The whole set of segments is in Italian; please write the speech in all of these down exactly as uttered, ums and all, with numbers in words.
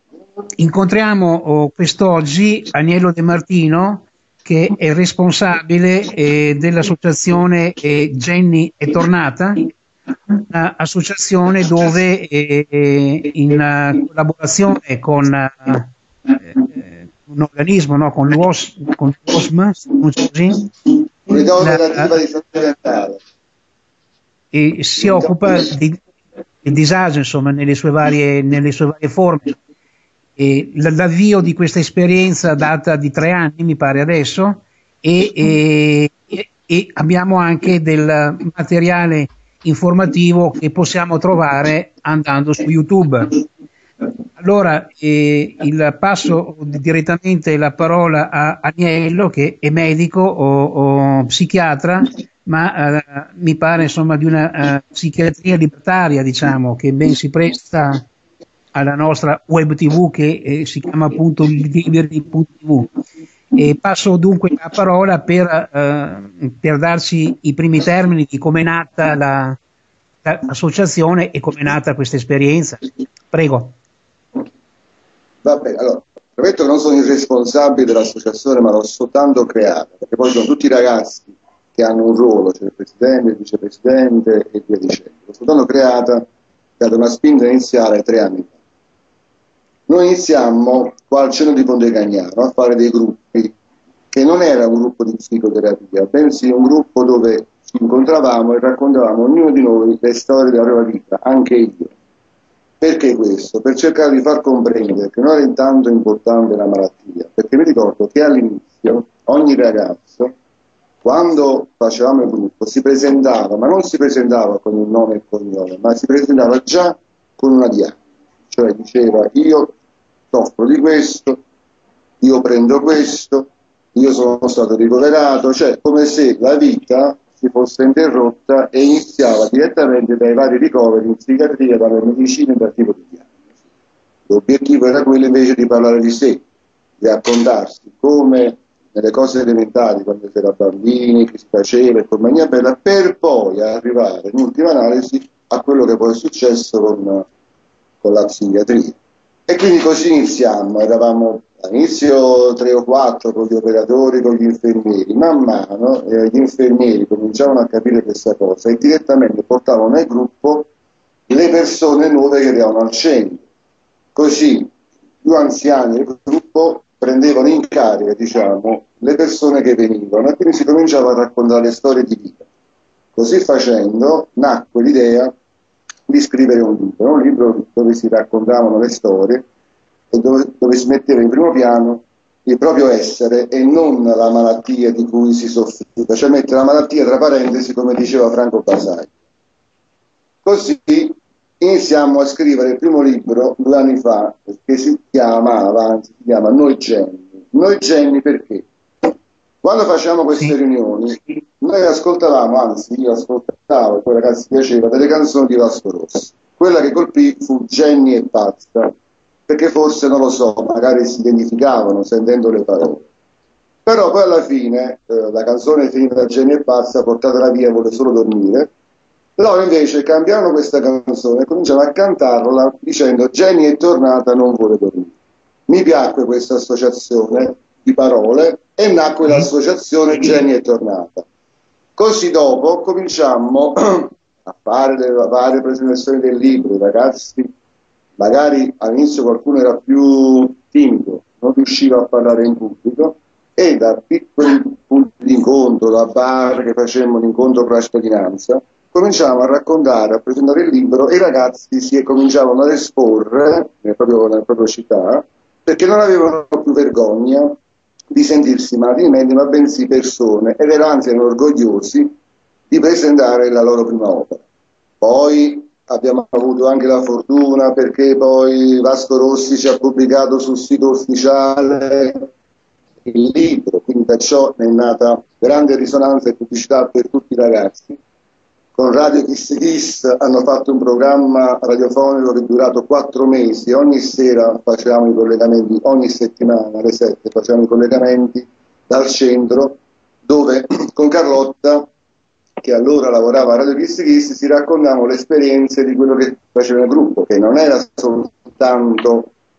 incontriamo oh, quest'oggi Agnello De Martino, che è responsabile eh, dell'associazione eh, Jenny è tornata, un'associazione dove eh, eh, in uh, collaborazione con uh, eh, un organismo, no, con l'U O S, con l'U O S M, si pronuncia così, Unità la, operativa di salute mentale, e si occupa di, di disagio, insomma, nelle sue varie, nelle sue varie forme. E l'avvio di questa esperienza data di tre anni, mi pare adesso, e, e, e abbiamo anche del materiale informativo che possiamo trovare andando su YouTube. Allora, eh, il passo direttamente la parola a Agnello, che è medico o, o psichiatra, ma eh, mi pare insomma di una uh, psichiatria libertaria, diciamo, che ben si presta alla nostra web tv che eh, si chiama appunto liberi punto tv. E passo dunque la parola per, eh, per darci i primi termini di come è nata la, l'associazione e come è nata questa esperienza. Prego. Va bene, allora, premetto che non sono il responsabile dell'associazione, ma l'ho soltanto creata, perché poi sono tutti ragazzi che hanno un ruolo, c'è il presidente, il vicepresidente e via dicendo. L'ho soltanto creata, data una spinta iniziale tre anni fa. Noi iniziammo qua al centro di Ponte Cagnano a fare dei gruppi, che non era un gruppo di psicoterapia, bensì un gruppo dove ci incontravamo e raccontavamo ognuno di noi le storie della propria vita, anche io. Perché questo? Per cercare di far comprendere che non era intanto importante la malattia, perché mi ricordo che all'inizio ogni ragazzo, quando facevamo il gruppo, si presentava, ma non si presentava con il nome e il cognome, ma si presentava già con una diagnosi, cioè diceva io soffro di questo, io prendo questo, io sono stato ricoverato, cioè come se la vita si fosse interrotta e iniziava direttamente dai vari ricoveri in psichiatria, dalle medicine e dal tipo di diagnosi. L'obiettivo era quello invece di parlare di sé, di raccontarsi come nelle cose elementari, quando si era bambini, che si faceva e compagnia bella, per poi arrivare in ultima analisi a quello che poi è successo con, con la psichiatria. E quindi così iniziamo, eravamo all'inizio tre o quattro con gli operatori, con gli infermieri, man mano eh, gli infermieri cominciavano a capire questa cosa e direttamente portavano nel gruppo le persone nuove che erano al centro. Così i più anziani del gruppo prendevano in carica, diciamo, le persone che venivano e quindi si cominciava a raccontare storie di vita. Così facendo nacque l'idea di scrivere un libro, un libro dove si raccontavano le storie e dove, dove si metteva in primo piano il proprio essere e non la malattia di cui si soffriva, cioè mettere la malattia tra parentesi, come diceva Franco Basaglia. Così iniziamo a scrivere il primo libro due anni fa, che si chiamava, anzi si chiama Noi Genni. Noi Genni perché? Quando facciamo queste sì. riunioni, noi ascoltavamo, anzi io ascoltavo, e poi ragazzi piaceva, delle canzoni di Vasco Rossi. Quella che colpì fu Jenny e Pazza, perché forse, non lo so, magari si identificavano sentendo le parole. Però poi alla fine, eh, la canzone finita da Jenny e Pazza, portatela via, vuole solo dormire. Loro invece cambiarono questa canzone e cominciano a cantarla dicendo Jenny è tornata, non vuole dormire. Mi piacque questa associazione di parole e nacque l'associazione Jenny è tornata. Così dopo cominciammo a fare le varie presentazioni del libro. I ragazzi, magari all'inizio qualcuno era più timido, non riusciva a parlare in pubblico, e da piccoli punti di incontro, da bar che facevamo l'incontro per la cittadinanza, cominciavamo a raccontare, a presentare il libro e i ragazzi si cominciavano ad esporre nelle proprie, nelle proprie città, perché non avevano più vergogna di sentirsi malati di mente, ma bensì persone, ed erano anzi erano orgogliosi di presentare la loro prima opera. Poi abbiamo avuto anche la fortuna, perché poi Vasco Rossi ci ha pubblicato sul sito ufficiale il libro, quindi da ciò è nata grande risonanza e pubblicità per tutti i ragazzi. Con Radio Kiss Kiss hanno fatto un programma radiofonico che è durato quattro mesi, ogni sera facevamo i collegamenti, ogni settimana alle sette facevamo i collegamenti dal centro, dove con Carlotta, che allora lavorava a Radio Kiss Kiss, si raccontavano le esperienze di quello che faceva il gruppo, che non era soltanto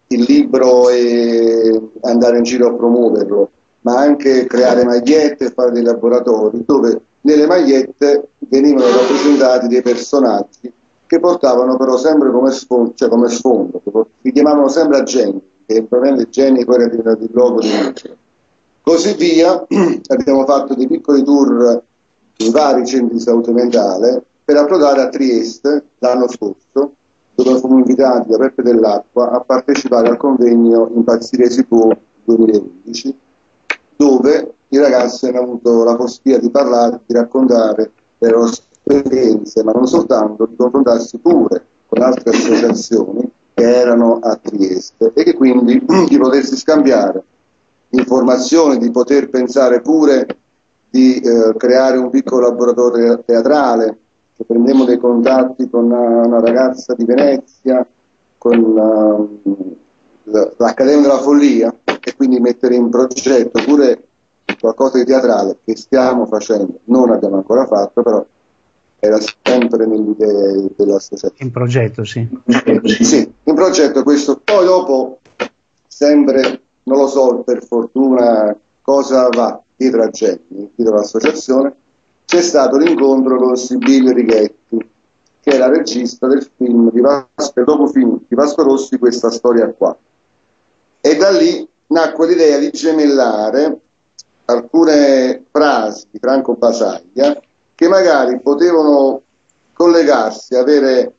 il libro e andare in giro a promuoverlo, ma anche creare magliette e fare dei laboratori dove nelle magliette venivano rappresentati dei personaggi che portavano però sempre come sfondo, cioè come sfondo, che richiamavano sempre a Genny, che probabilmente Genny poi era diventato il logo di Nietzsche. Così via, abbiamo fatto dei piccoli tour in vari centri di salute mentale per approdare a Trieste l'anno scorso, dove fummo invitati da Peppe Dell'Acqua a partecipare al convegno Impazzire si può duemilaundici, dove i ragazzi hanno avuto la possibilità di parlare, di raccontare le loro esperienze, ma non soltanto, di confrontarsi pure con altre associazioni che erano a Trieste e che quindi di potersi scambiare informazioni, di poter pensare pure di eh, creare un piccolo laboratorio teatrale, che prendemmo dei contatti con una, una ragazza di Venezia, con uh, l'Accademia della Follia, e quindi mettere in progetto pure qualcosa di teatrale che stiamo facendo, non abbiamo ancora fatto, però era sempre nelle idee dell'associazione. In progetto, sì. Sì, in progetto questo. Poi dopo, sempre, non lo so, per fortuna, cosa va dietro a Genny, dietro l'associazione, c'è stato l'incontro con Sibylle Righetti, che è la regista del film di Vasco, dopo film di Vasco Rossi, Questa storia qua. E da lì nacque l'idea di gemellare alcune frasi di Franco Basaglia che magari potevano collegarsi, avere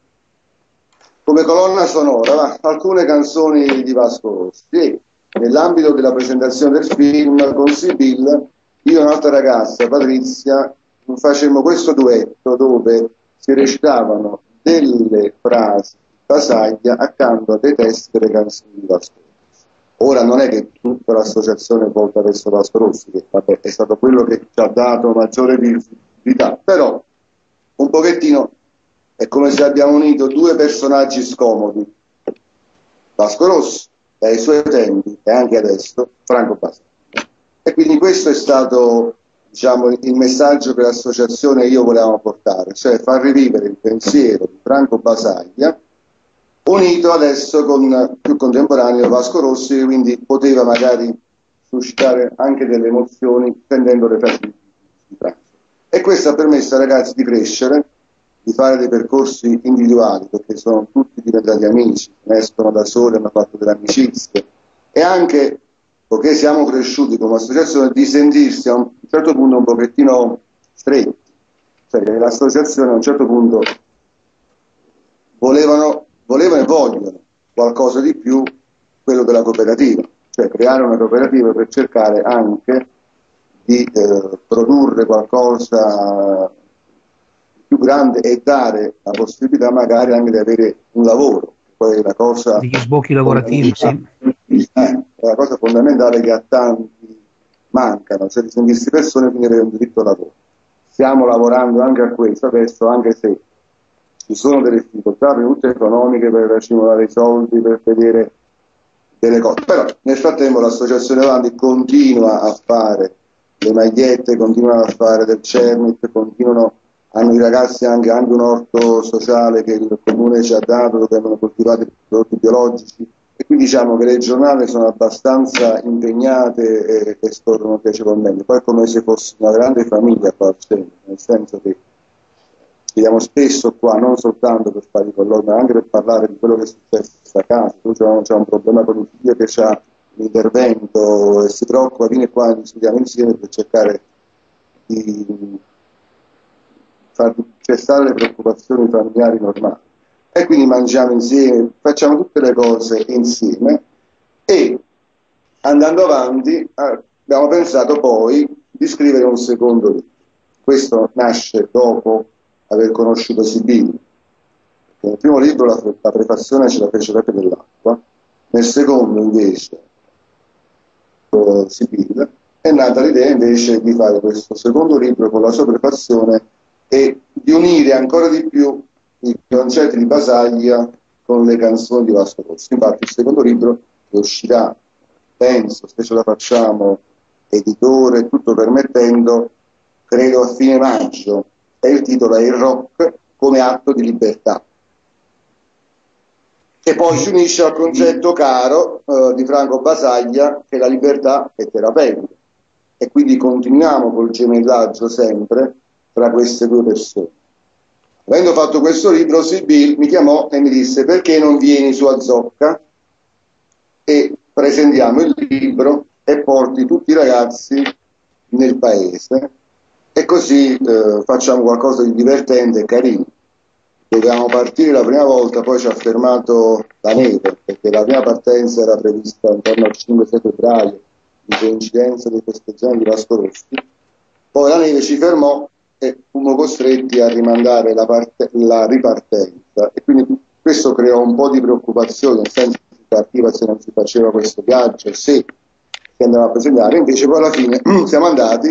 come colonna sonora va, alcune canzoni di Vasco Rossi. E nell'ambito della presentazione del film con Sibylle, io e un'altra ragazza, Patrizia, facemmo questo duetto dove si recitavano delle frasi di Basaglia accanto a dei testi delle canzoni di Vasco Rossi. Ora non è che tutta l'associazione volta verso Vasco Rossi, che vabbè, è stato quello che ci ha dato maggiore visibilità, però un pochettino è come se abbiamo unito due personaggi scomodi, Vasco Rossi ai suoi tempi e anche adesso Franco Basaglia. E quindi questo è stato, diciamo, il messaggio che l'associazione e io volevamo portare, cioè far rivivere il pensiero di Franco Basaglia unito adesso con più contemporaneo Vasco Rossi, quindi poteva magari suscitare anche delle emozioni prendendo le frasi di Franco. E questo ha permesso ai ragazzi di crescere, di fare dei percorsi individuali, perché sono tutti diventati amici, escono da soli, hanno fatto delle amicizie, e anche, poiché siamo cresciuti come associazione, di sentirsi a un certo punto un pochettino stretti, cioè che l'associazione a un certo punto volevano, volevano e vogliono qualcosa di più, quello della cooperativa, cioè creare una cooperativa per cercare anche di eh, produrre qualcosa più grande e dare la possibilità magari anche di avere un lavoro, poi è la cosa degli sbocchi lavorativi, sì. Eh, è la cosa fondamentale che a tanti mancano, cioè di sentirsi persone quindi avere un diritto al lavoro. Stiamo lavorando anche a questo adesso, anche se ci sono delle difficoltà prima di tutto economiche per accumulare i soldi, per vedere delle cose, però nel frattempo l'associazione Avanti continua a fare le magliette, continuano a fare del Cernit, continuano, hanno i ragazzi anche, anche un orto sociale che il comune ci ha dato, dove vengono coltivati prodotti biologici, e quindi diciamo che le giornate sono abbastanza impegnate e, e scorrono piacevolmente. Poi è come se fosse una grande famiglia qua al centro, nel senso che vediamo spesso qua, non soltanto per fare i colloqui, ma anche per parlare di quello che è successo a casa. C'è un problema con il figlio che ha l'intervento e si preoccupa, viene qua e discutiamo insieme per cercare di far cessare le preoccupazioni familiari normali. E quindi mangiamo insieme, facciamo tutte le cose insieme, e andando avanti abbiamo pensato poi di scrivere un secondo libro. Questo nasce dopo aver conosciuto Sibylle, perché nel primo libro la, la prefazione ce la fece Peppe Dell'Acqua, nel secondo invece Sibylle, è nata l'idea invece di fare questo secondo libro con la sua prefazione e di unire ancora di più i concetti di Basaglia con le canzoni di Vasco Rossi. Infatti il secondo libro, che uscirà, penso, se ce la facciamo, editore, tutto permettendo, credo a fine maggio, e il titolo è Il rock come atto di libertà. che poi si unisce al concetto caro eh, di Franco Basaglia, che la libertà è terapeutica, e quindi continuiamo col gemellaggio sempre tra queste due persone. Avendo fatto questo libro, Sibyl mi chiamò e mi disse: perché non vieni su Azzocca e presentiamo il libro e porti tutti i ragazzi nel paese, e così eh, facciamo qualcosa di divertente e carino. Dovevamo partire la prima volta, poi ci ha fermato la neve, perché la prima partenza era prevista intorno al cinque sei febbraio, in coincidenza dei festeggiamenti di Vasco Rossi. Poi la neve ci fermò e fummo costretti a rimandare la, parte, la ripartenza, e quindi questo creò un po' di preoccupazione, nel senso che si partiva se non si faceva questo viaggio, se si andava a presentare. Invece poi alla fine siamo andati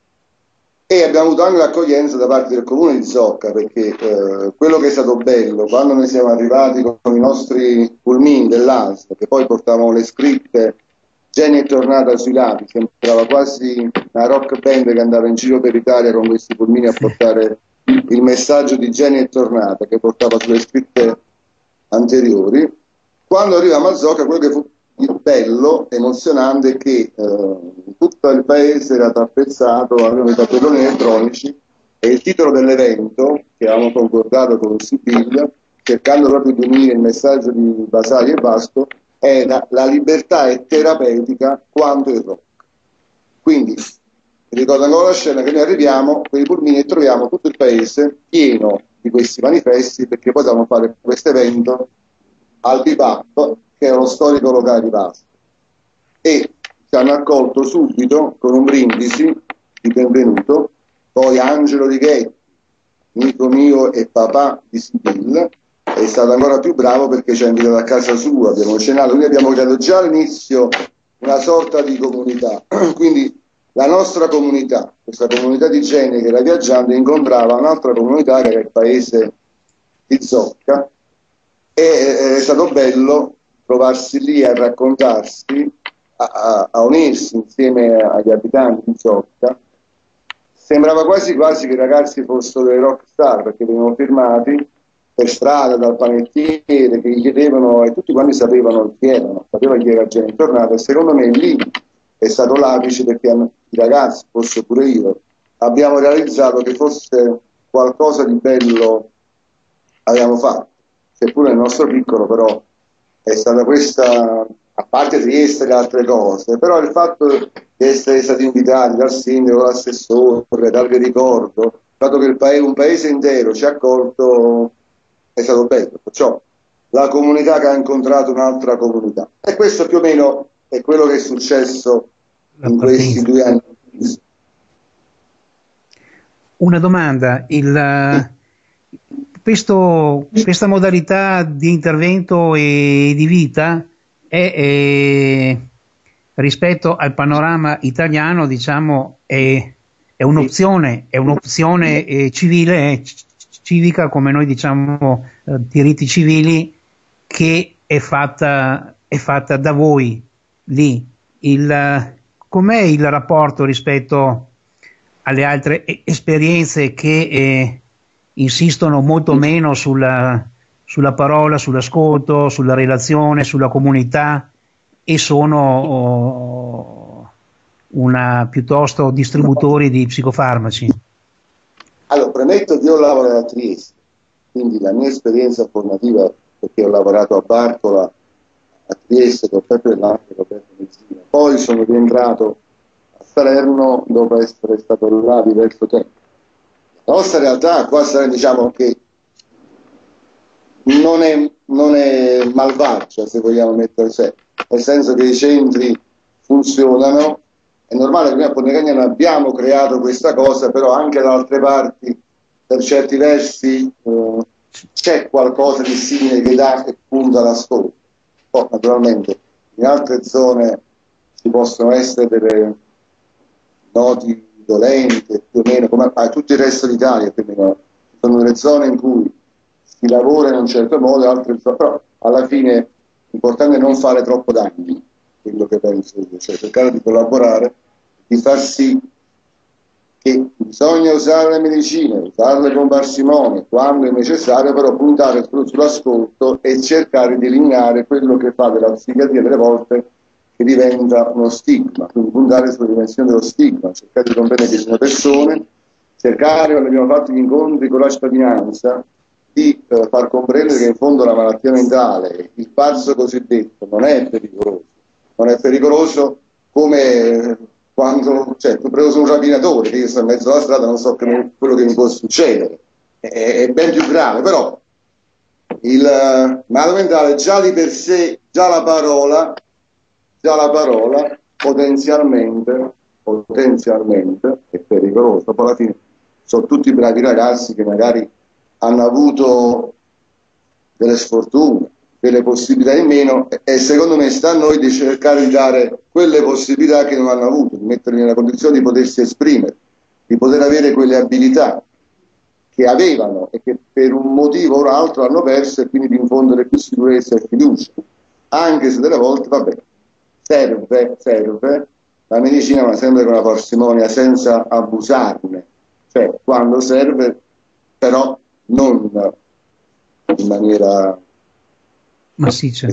e abbiamo avuto anche l'accoglienza da parte del comune di Zocca, perché eh, quello che è stato bello, quando noi siamo arrivati con i nostri pulmini dell'A S L, che poi portavamo le scritte Jenny è tornata sui lati, sembrava quasi una rock band che andava in giro per l'Italia con questi pulmini a portare il messaggio di Jenny è tornata, che portava sulle scritte anteriori. Quando arriviamo a Zocca, quello che fu bello, emozionante, è che eh, tutto il paese era tappezzato, avevano i tabelloni elettronici, e il titolo dell'evento, che avevamo concordato con Sibiglia, cercando proprio di unire il messaggio di Basaglia e Vasco, era la libertà è terapeutica quanto il rock. Quindi mi ricordo ancora la scena che noi arriviamo con i pulmini e troviamo tutto il paese pieno di questi manifesti, perché poi dovevamo fare questo evento al Bebop, che è lo storico locale di Vasto, e ci hanno accolto subito con un brindisi di benvenuto. Poi Angelo Righetti, amico mio e papà di Sibyl, è stato ancora più bravo perché ci ha invitato a casa sua, abbiamo cenato, quindi abbiamo creato già all'inizio una sorta di comunità. Quindi la nostra comunità, questa comunità di Gene che era viaggiando, incontrava un'altra comunità che era il paese di Zocca, e è stato bello trovarsi lì a raccontarsi, a, a, a unirsi insieme agli abitanti di Zocca. Sembrava quasi quasi che i ragazzi fossero dei rock star, perché venivano firmati per strada dal panettiere che gli chiedevano, e tutti quanti sapevano chi erano, sapeva chi era Jenny Tornata, e secondo me lì è stato l'apice, perché i ragazzi, forse pure io, abbiamo realizzato che fosse qualcosa di bello abbiamo fatto, seppure nel nostro piccolo, però è stata questa, a parte Trieste e le altre cose, però il fatto di essere stati invitati dal sindaco, dall'assessore, dal vi ricordo, il fatto che il paese, un paese intero ci ha accolto, è stato bello. Perciò la comunità che ha incontrato un'altra comunità, e questo più o meno è quello che è successo in questi due anni. Una domanda, il, questo, questa modalità di intervento e di vita è, è rispetto al panorama italiano, diciamo, è, è un'opzione, è un'opzione eh, civile, eh, civica, come noi diciamo, eh, diritti civili, che è fatta, è fatta da voi lì. Il, com'è il rapporto rispetto alle altre esperienze che eh, insistono molto meno sulla, sulla parola, sull'ascolto, sulla relazione, sulla comunità, e sono oh, una, piuttosto distributori di psicofarmaci? Allora, premetto che io lavoro a Trieste, quindi la mia esperienza formativa, perché ho lavorato a Bartola, a Trieste con Peppe Dell'Anche e Roberto Mezzina, poi sono rientrato a Salerno dopo essere stato là diverso tempo. La nostra realtà qua sarà, diciamo, che non è, non è malvagia, se vogliamo mettere, cioè, nel senso che i centri funzionano. È normale che noi a Pontecagnano abbiamo creato questa cosa, però anche da altre parti, per certi versi, eh, c'è qualcosa di simile che dà e punta all'ascolto. Poi naturalmente in altre zone ci possono essere delle noti dolente, più o meno, come a tutto il resto d'Italia, più o meno. Ci sono delle zone in cui si lavora in un certo modo, altre, però alla fine l'importante è non fare troppo danni, quello che penso io, cioè cercare di collaborare, di far sì che bisogna usare le medicine, usarle con parsimonia quando è necessario, però puntare sull'ascolto e cercare di eliminare quello che fa della psichiatria delle volte che diventa uno stigma, quindi puntare sulla dimensione dello stigma, cercare di comprendere che sono persone, cercare, quando abbiamo fatto gli incontri con la cittadinanza, di eh, far comprendere che in fondo la malattia mentale, il pazzo cosiddetto, non è pericoloso, non è pericoloso come quando, cioè, tu prendo su un rapinatore, che io sto in mezzo alla strada, non so che, quello che mi può succedere, è, è ben più grave, però il uh, malato mentale già di per sé, già la parola, già la parola potenzialmente, potenzialmente è pericolosa, poi alla fine sono tutti bravi ragazzi che magari hanno avuto delle sfortune, delle possibilità in meno, e secondo me sta a noi di cercare di dare quelle possibilità che non hanno avuto, di metterli nella condizione di potersi esprimere, di poter avere quelle abilità che avevano e che per un motivo o un altro hanno perso, e quindi di infondere più sicurezza e fiducia, anche se delle volte, vabbè, serve, serve la medicina, ma sempre con una parsimonia, senza abusarne, cioè quando serve, però non in maniera massiccia.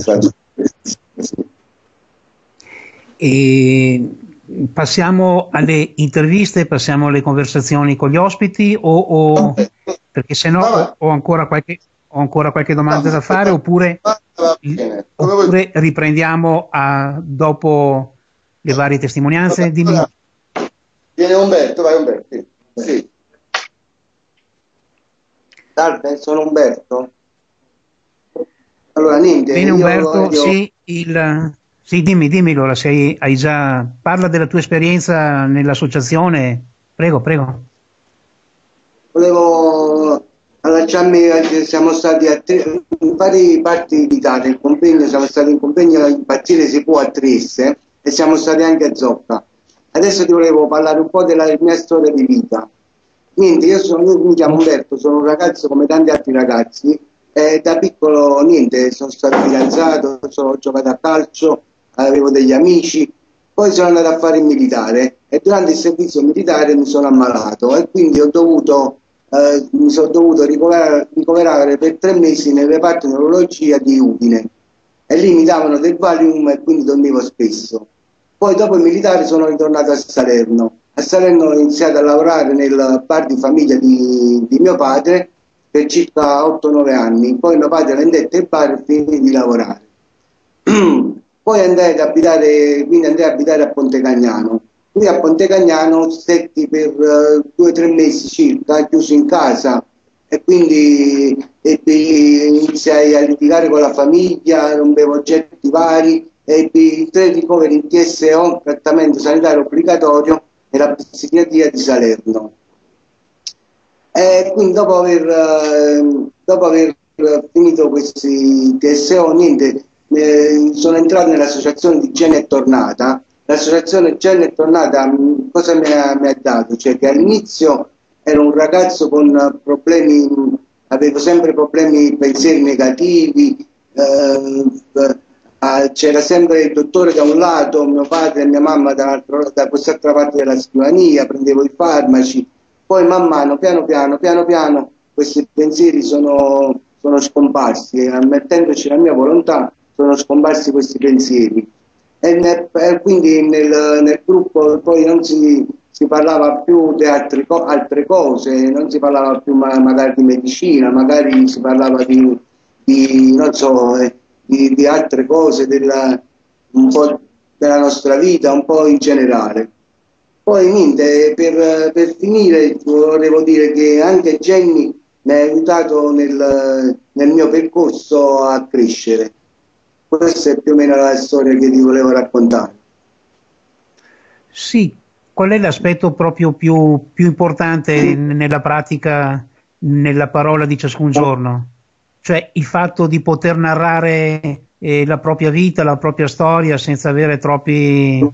E passiamo alle interviste, passiamo alle conversazioni con gli ospiti, o, o perché se no ho, ho ancora qualche ho ancora qualche domanda da fare, oppure, oppure riprendiamo a, dopo le varie testimonianze. Dimmi. Viene Umberto, vai Umberto. Sì. Salve, sono Umberto. Allora, niente. Bene Umberto, io, io... sì, il, sì, dimmi, dimmi allora, se hai, hai già, parla della tua esperienza nell'associazione, prego, prego. Volevo allacciarmi, siamo stati a tre, in varie parti d'Italia, il convegno, siamo stati in convegno in Partire si può a Trieste e siamo stati anche a Zocca. Adesso ti volevo parlare un po' della mia storia di vita. Niente, io, sono, io mi chiamo Umberto, sono un ragazzo come tanti altri ragazzi, e da piccolo niente, sono stato fidanzato, sono, ho giocato a calcio, avevo degli amici, poi sono andato a fare il militare e durante il servizio militare mi sono ammalato e quindi ho dovuto, eh, mi sono dovuto ricoverare, ricoverare per tre mesi nel reparto neurologia di Udine e lì mi davano del Valium e quindi dormivo spesso. Poi dopo il militare sono ritornato a Salerno. A Salerno ho iniziato a lavorare nel bar di famiglia di, di mio padre per circa otto nove anni. Poi mio padre vendette il bar e finì di lavorare. Poi andai ad abitare, quindi andai ad abitare a Ponte Cagnano. Qui a Ponte Cagnano stetti per uh, due o tre mesi circa, chiuso in casa, e quindi ebbi, iniziai a litigare con la famiglia, rompevo oggetti vari, ebbi tre ricoveri in T S O, trattamento sanitario obbligatorio, nella psichiatria di Salerno. E quindi dopo aver, eh, dopo aver finito questi T S O, niente, eh, sono entrato nell'associazione di Gene e Tornata. L'associazione Gene e Tornata cosa mi ha, mi ha dato? Cioè che all'inizio ero un ragazzo con problemi, avevo sempre problemi, pensieri negativi, eh, c'era sempre il dottore da un lato, mio padre e mia mamma da, da quest'altra parte della scrivania, prendevo i farmaci, poi man mano, piano piano, piano piano, questi pensieri sono, sono scomparsi e ammettendoci la mia volontà sono scomparsi questi pensieri. E, nel, e quindi nel, nel gruppo poi non si, si parlava più di altre, altre cose, non si parlava più ma, magari di medicina, magari si parlava di, di non so, eh, di, di altre cose, della, un po' della nostra vita, un po' in generale. Poi niente, per, per finire volevo dire che anche Jenny mi ha aiutato nel, nel mio percorso a crescere. Questa è più o meno la storia che ti volevo raccontare. Sì, qual è l'aspetto proprio più, più importante nella pratica, nella parola di ciascun giorno? Cioè il fatto di poter narrare eh, la propria vita, la propria storia senza avere troppi,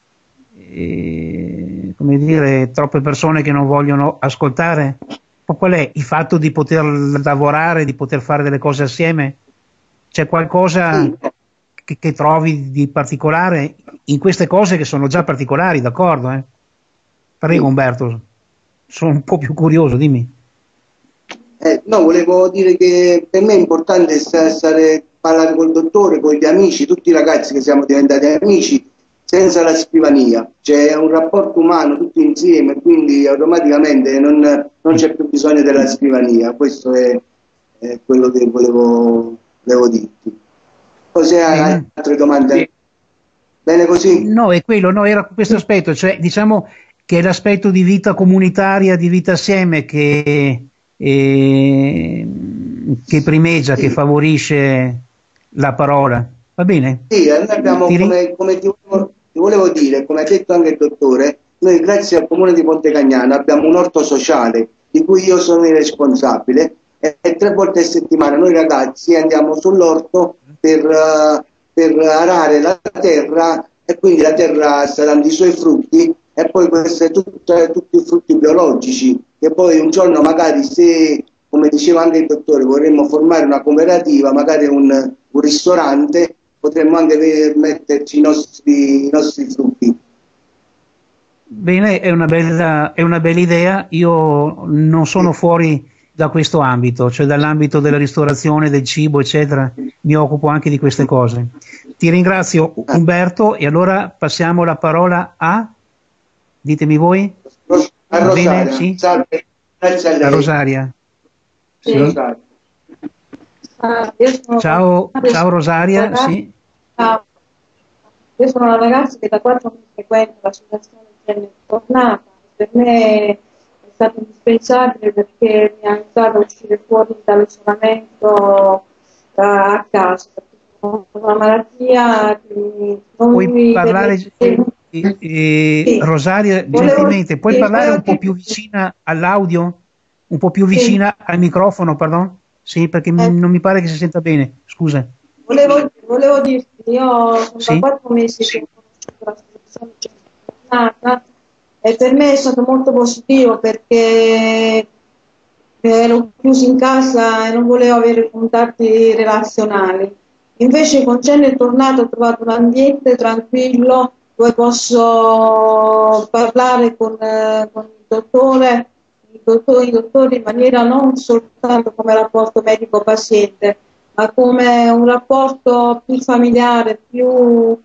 eh, come dire, troppe persone che non vogliono ascoltare? O qual è il fatto di poter lavorare, di poter fare delle cose assieme? C'è qualcosa che, che trovi di particolare in queste cose che sono già particolari, d'accordo? Eh? Prego Umberto. sono un po' più curioso, dimmi. Eh, no, volevo dire che per me è importante stare, parlare col dottore, con gli amici, tutti i ragazzi che siamo diventati amici, senza la scrivania. C'è un rapporto umano tutti insieme, quindi automaticamente non, non c'è più bisogno della scrivania. Questo è, è quello che volevo, volevo dirti. Poi se hai altre domande... Sì. Bene così? No, è quello, no, era questo aspetto, cioè diciamo che è l'aspetto di vita comunitaria, di vita assieme che, eh, che primeggia, sì, che favorisce la parola. Va bene? Sì, noi abbiamo, ti come, come ti, volevo, ti volevo dire, come ha detto anche il dottore, noi grazie al comune di Ponte Cagnano abbiamo un orto sociale di cui io sono il responsabile e, e tre volte a settimana noi ragazzi andiamo sull'orto per... Uh, per arare la terra e quindi la terra sta dando i suoi frutti e poi questi tutti, tutti i frutti biologici che poi un giorno magari se, come diceva anche il dottore, vorremmo formare una cooperativa, magari un, un ristorante, potremmo anche metterci i nostri, i nostri frutti. Bene, è una bella, è una bella idea, io non sono fuori da questo ambito, cioè dall'ambito della ristorazione, del cibo, eccetera, mi occupo anche di queste cose. Ti ringrazio Umberto e allora passiamo la parola a, ditemi voi? A Rosaria. Bene, sì? Salve. Grazie a lei. A Rosaria. Sì. Sì. Rosaria. Ah, io sono ciao, ciao Rosaria. Ragazza, sì. ciao. Io sono una ragazza che da quattro anni frequenta l'associazione Genere Tornata. Per me è stato indispensabile perché mi ha aiutato a uscire fuori dall'isolamento a casa. Una malattia che non puoi mi parlare, permette... eh, eh, sì. Rosaria, Volevo... gentilmente, puoi sì, parlare un po' che... più vicina all'audio? Un po' più vicina sì. al microfono, pardon? Sì, perché eh. non mi pare che si senta bene, scusa. Volevo, volevo dirti, io sono sì. da quattro mesi che ho conosciuto la situazione e per me è stato molto positivo perché ero chiusa in casa e non volevo avere contatti relazionali. Invece con Genere è tornato, ho trovato un ambiente tranquillo dove posso parlare con, eh, con il dottore, i dottori, i dottori in maniera non soltanto come rapporto medico-paziente, ma come un rapporto più familiare, più uh,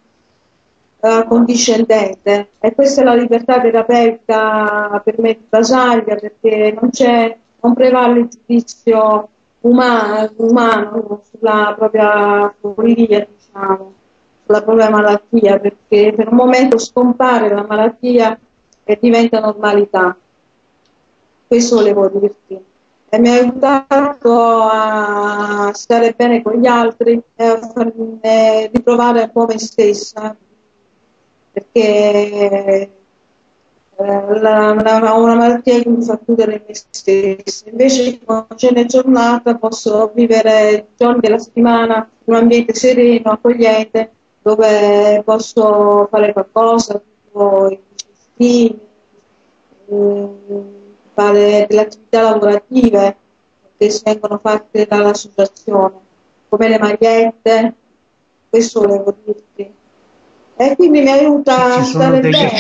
condiscendente. E questa è la libertà terapeutica per me di Basaglia, perché non c'è, non prevale il giudizio umano, umano sulla propria follia, diciamo, sulla propria malattia, perché per un momento scompare la malattia e diventa normalità. Questo volevo dirti. E mi ha aiutato a stare bene con gli altri e a farmi ritrovare un po' me stessa, perché eh, la, la, una malattia che mi fa chiudere me stessa. Invece con Genere Giornata posso vivere i giorni della settimana in un ambiente sereno, accogliente, dove posso fare qualcosa, tipo i festini, eh, fare delle attività lavorative che si vengono fatte dall'associazione, come le magliette, questo volevo dirti. E quindi mi aiuta a stare bene.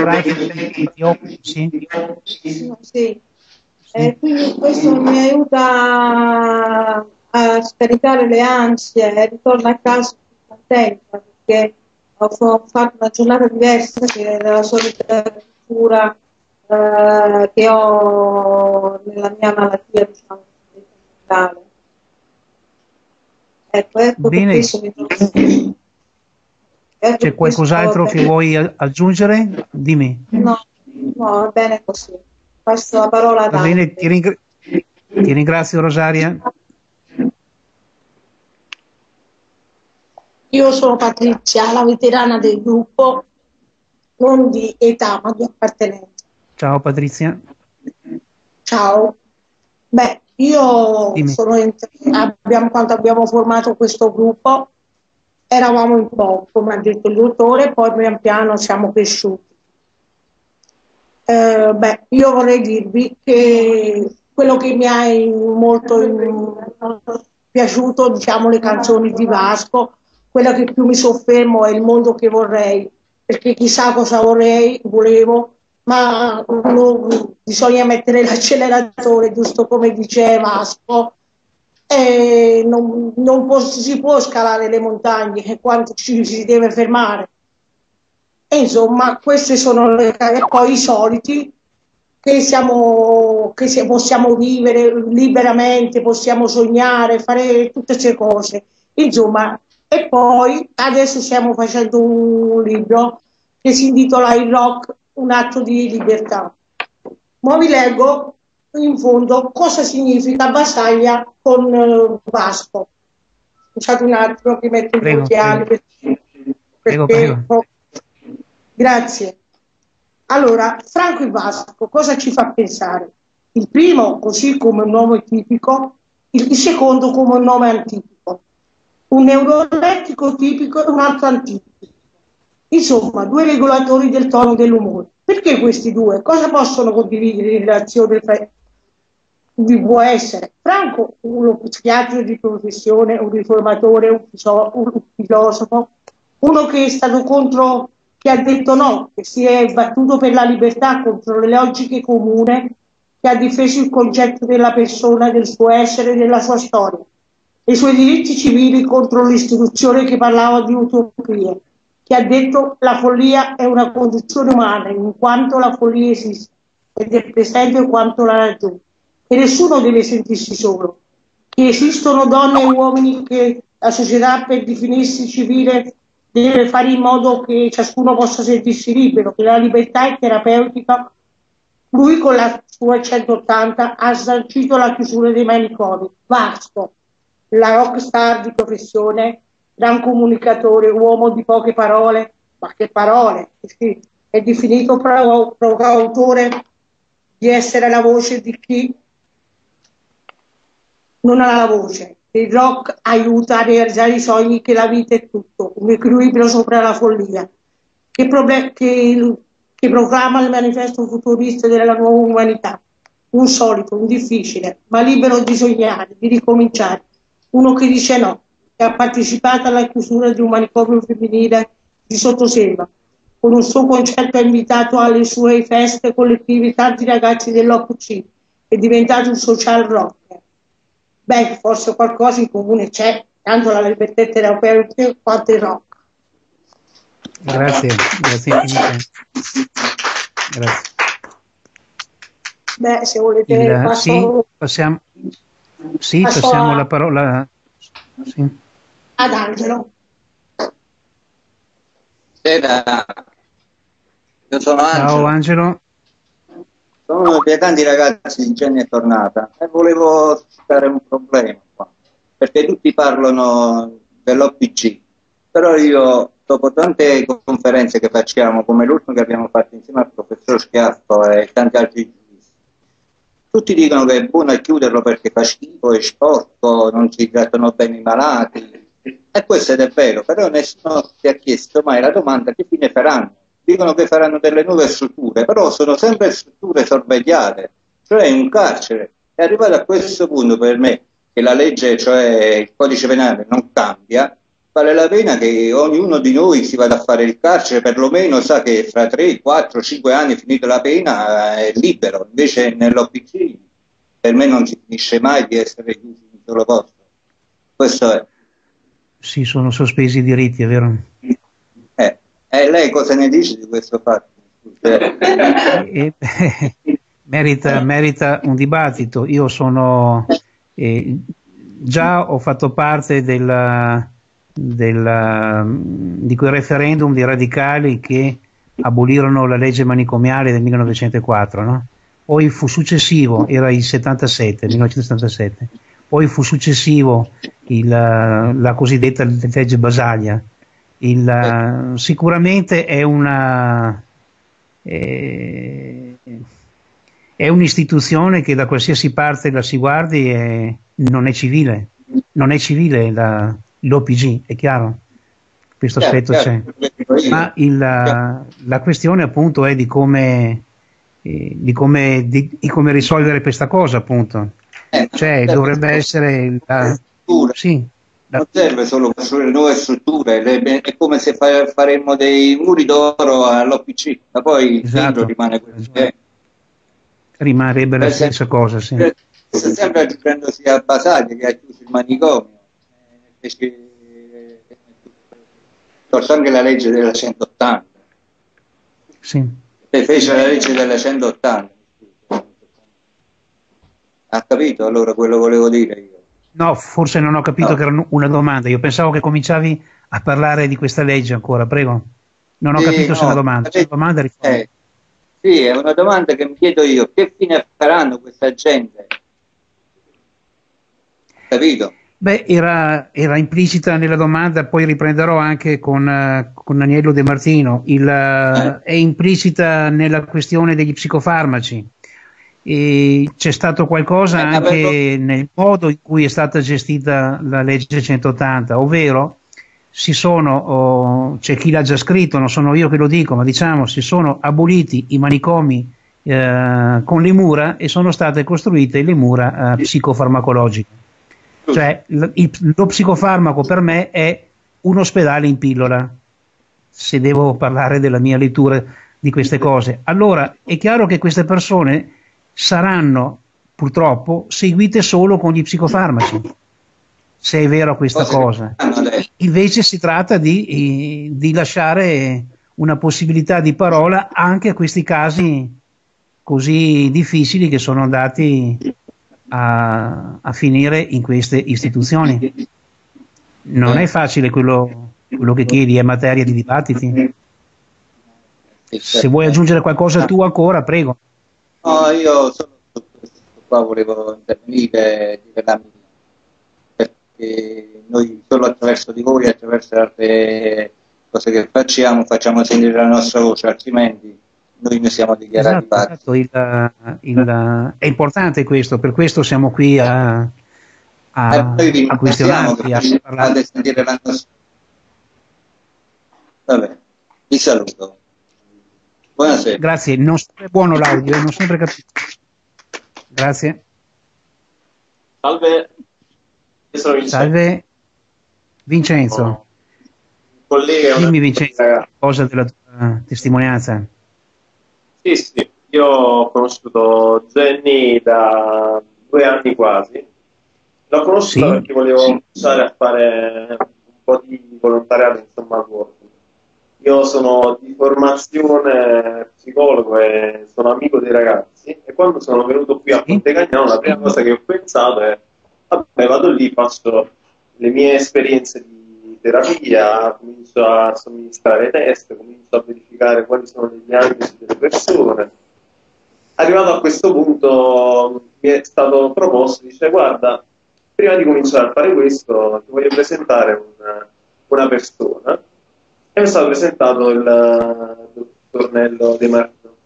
Sì. No, sì. E quindi questo mi aiuta a scaricare le ansie e ritorno a casa contenta perché ho fatto una giornata diversa che dalla solita cura Uh, che ho nella mia malattia, diciamo, mentale. Ecco, ecco bene. Per questo mi trovo... ecco C'è qualcos'altro che vuoi aggiungere? Dimmi. No, no, va bene così. Passo la parola a Va bene, ti, ringra ti ringrazio Rosaria. Io sono Patrizia, la veterana del gruppo, non di età ma di appartenenza. Ciao Patrizia. Ciao. Beh, io Dimmi. sono in, abbiamo, quando abbiamo formato questo gruppo eravamo in poco, come ha detto il dottore, poi pian piano siamo cresciuti. Eh, beh, io vorrei dirvi che quello che mi ha molto in, piaciuto, diciamo, le canzoni di Vasco, quella che più mi soffermo è Il mondo che vorrei, perché chissà cosa vorrei, volevo, ma non, bisogna mettere l'acceleratore, giusto come diceva Vasco, e non, non può, si può scalare le montagne quando ci si deve fermare. E insomma, queste sono le, e poi i soliti che, siamo, che si, possiamo vivere liberamente, possiamo sognare, fare tutte queste cose. Insomma, e poi adesso stiamo facendo un libro che si intitola Il rock, un atto di libertà. Ma vi leggo in fondo cosa significa battaglia con uh, Vasco. Scusate un attimo che metto gli occhiali. Perché, prego, prego. Oh, grazie. Allora, Franco e Vasco cosa ci fa pensare? Il primo, così come un nome tipico, il secondo come un nome antipico. Un neurolettico tipico e un altro antipico. Insomma, due regolatori del tono dell'umore. Perché questi due? Cosa possono condividere in relazione tra vi può essere? Franco, uno psichiatra di professione, un riformatore, un, un filosofo, uno che è stato contro, che ha detto no, che si è battuto per la libertà contro le logiche comuni, che ha difeso il concetto della persona, del suo essere e della sua storia, e i suoi diritti civili contro l'istituzione che parlava di utopie, che ha detto la follia è una condizione umana in quanto la follia esiste ed è presente quanto la ragione, e nessuno deve sentirsi solo, che esistono donne e uomini che la società per definirsi civile deve fare in modo che ciascuno possa sentirsi libero, che la libertà è terapeutica. Lui con la sua centottanta ha sancito la chiusura dei manicomi. Vasco, la rockstar di professione, gran comunicatore, uomo di poche parole, ma che parole, sì, è definito procautore di essere la voce di chi non ha la voce. Il rock aiuta a realizzare i sogni, che la vita è tutto, un equilibrio sopra la follia, che, che, che proclama il manifesto futurista della nuova umanità, un solito, un difficile, ma libero di sognare, di ricominciare, uno che dice no, che ha partecipato alla chiusura di un manicomio femminile di Sottoselva. Con un suo concerto ha invitato alle sue feste collettive tanti ragazzi dell'O P C, è diventato un social rocker. Beh, forse qualcosa in comune c'è, tanto la libertà terapeutica quanto il rock. Grazie, grazie infinite. Grazie. Beh, se volete Il, passo, sì, passiamo, sì, passo passiamo a, la parola sì. ad Angelo. Buonasera, io sono Angelo. Ciao Angelo. Sono uno dei tanti ragazzi di Genio è tornata e volevo citare un problema qua, perché tutti parlano dell'O P C, però io dopo tante conferenze che facciamo, come l'ultima che abbiamo fatto insieme al professor Schiaffo e tanti altri giuristi, tutti dicono che è buono chiuderlo perché fa schifo, è sporco, non si trattano bene i malati, e questo è vero, però nessuno si è chiesto mai la domanda che fine faranno. Dicono che faranno delle nuove strutture, però sono sempre strutture sorvegliate, cioè un carcere. È arrivato a questo punto per me che la legge, cioè il codice penale, non cambia, vale la pena che ognuno di noi si vada a fare il carcere, perlomeno sa che fra tre, quattro, cinque anni finita la pena è libero, invece nell'O P C per me non si finisce mai di essere chiusi in un solo posto. Questo è. Sì, sono sospesi i diritti, è vero? Eh. E lei cosa ne dice di questo fatto? Eh, eh, merita, merita un dibattito. Io sono eh, già ho fatto parte della, della, di quel referendum di radicali che abolirono la legge manicomiale del millenovecentoquattro, no? Poi fu successivo, era il settantasette, millenovecentosettantasette, poi fu successivo il, la cosiddetta legge Basaglia. Il, sicuramente è una è, è un'istituzione che da qualsiasi parte la si guardi è, non è civile, non è civile la, l'O P G, è chiaro, questo aspetto c'è, ma il, la, la questione appunto è di come, eh, di, come, di, di come risolvere questa cosa appunto, cioè dovrebbe essere la, sì, non serve solo costruire nuove strutture, le, è come se fa, faremmo dei muri d'oro all'O P C, ma poi il esatto. centro rimane quello che è. Rimarrebbe la stessa sempre, cosa, sì. Sta sempre aggiungendosi a Basaglia che ha chiuso il manicomio, eh, porta anche la legge della centottanta. Sì. E fece la legge della centottanta. Ha capito allora quello volevo dire io? No, forse non ho capito no. che era una domanda. Io pensavo che cominciavi a parlare di questa legge ancora, prego. Non ho sì, capito no, se è una domanda. Se è una domanda eh, sì, è una domanda che mi chiedo io. Che fine faranno questa gente? Capito? Beh, era, era implicita nella domanda, poi riprenderò anche con, uh, con Aniello De Martino. Il, uh, eh. È implicita nella questione degli psicofarmaci. C'è stato qualcosa anche nel modo in cui è stata gestita la legge centottanta, ovvero si sono, oh, c'è chi l'ha già scritto, non sono io che lo dico, ma diciamo si sono aboliti i manicomi eh, con le mura e sono state costruite le mura eh, psicofarmacologiche. Cioè l, il, lo psicofarmaco per me è un ospedale in pillola, se devo parlare della mia lettura di queste cose. Allora è chiaro che queste persone saranno purtroppo seguite solo con gli psicofarmaci, se è vera questa cosa. Invece si tratta di, di lasciare una possibilità di parola anche a questi casi così difficili che sono andati a, a finire in queste istituzioni. Non è facile quello, quello che chiedi, è materia di dibattiti. Se vuoi aggiungere qualcosa tu ancora, prego. No, io solo su questo qua volevo intervenire, dire la mia, perché noi solo attraverso di voi, attraverso le altre cose che facciamo, facciamo sentire la nostra voce, altrimenti noi ne siamo dichiarati esatto, esatto. Il, il, è importante questo, per questo siamo qui a, a, eh, a questionarvi, a parlare. Sentire la nostra... Vabbè, vi saluto. Buonasera. Grazie, non sempre buono l'audio, non sempre capito. Grazie. Salve, io sono Vincenzo. Salve, Vincenzo. Oh. Collega, dimmi Vincenzo, cosa della tua testimonianza. Sì, sì, io ho conosciuto Jenny da due anni quasi. L'ho conosciuta sì. perché volevo cominciare a fare un po' di volontariato, insomma, al work. Io sono di formazione psicologo e sono amico dei ragazzi e quando sono venuto qui a Ponte Cagnano la prima cosa che ho pensato è vabbè, vado lì, faccio le mie esperienze di terapia, comincio a somministrare test, comincio a verificare quali sono le diagnosi delle persone. Arrivato a questo punto mi è stato proposto, dice guarda, prima di cominciare a fare questo ti voglio presentare una, una persona. E mi è stato presentato il dottor Nello De Martino.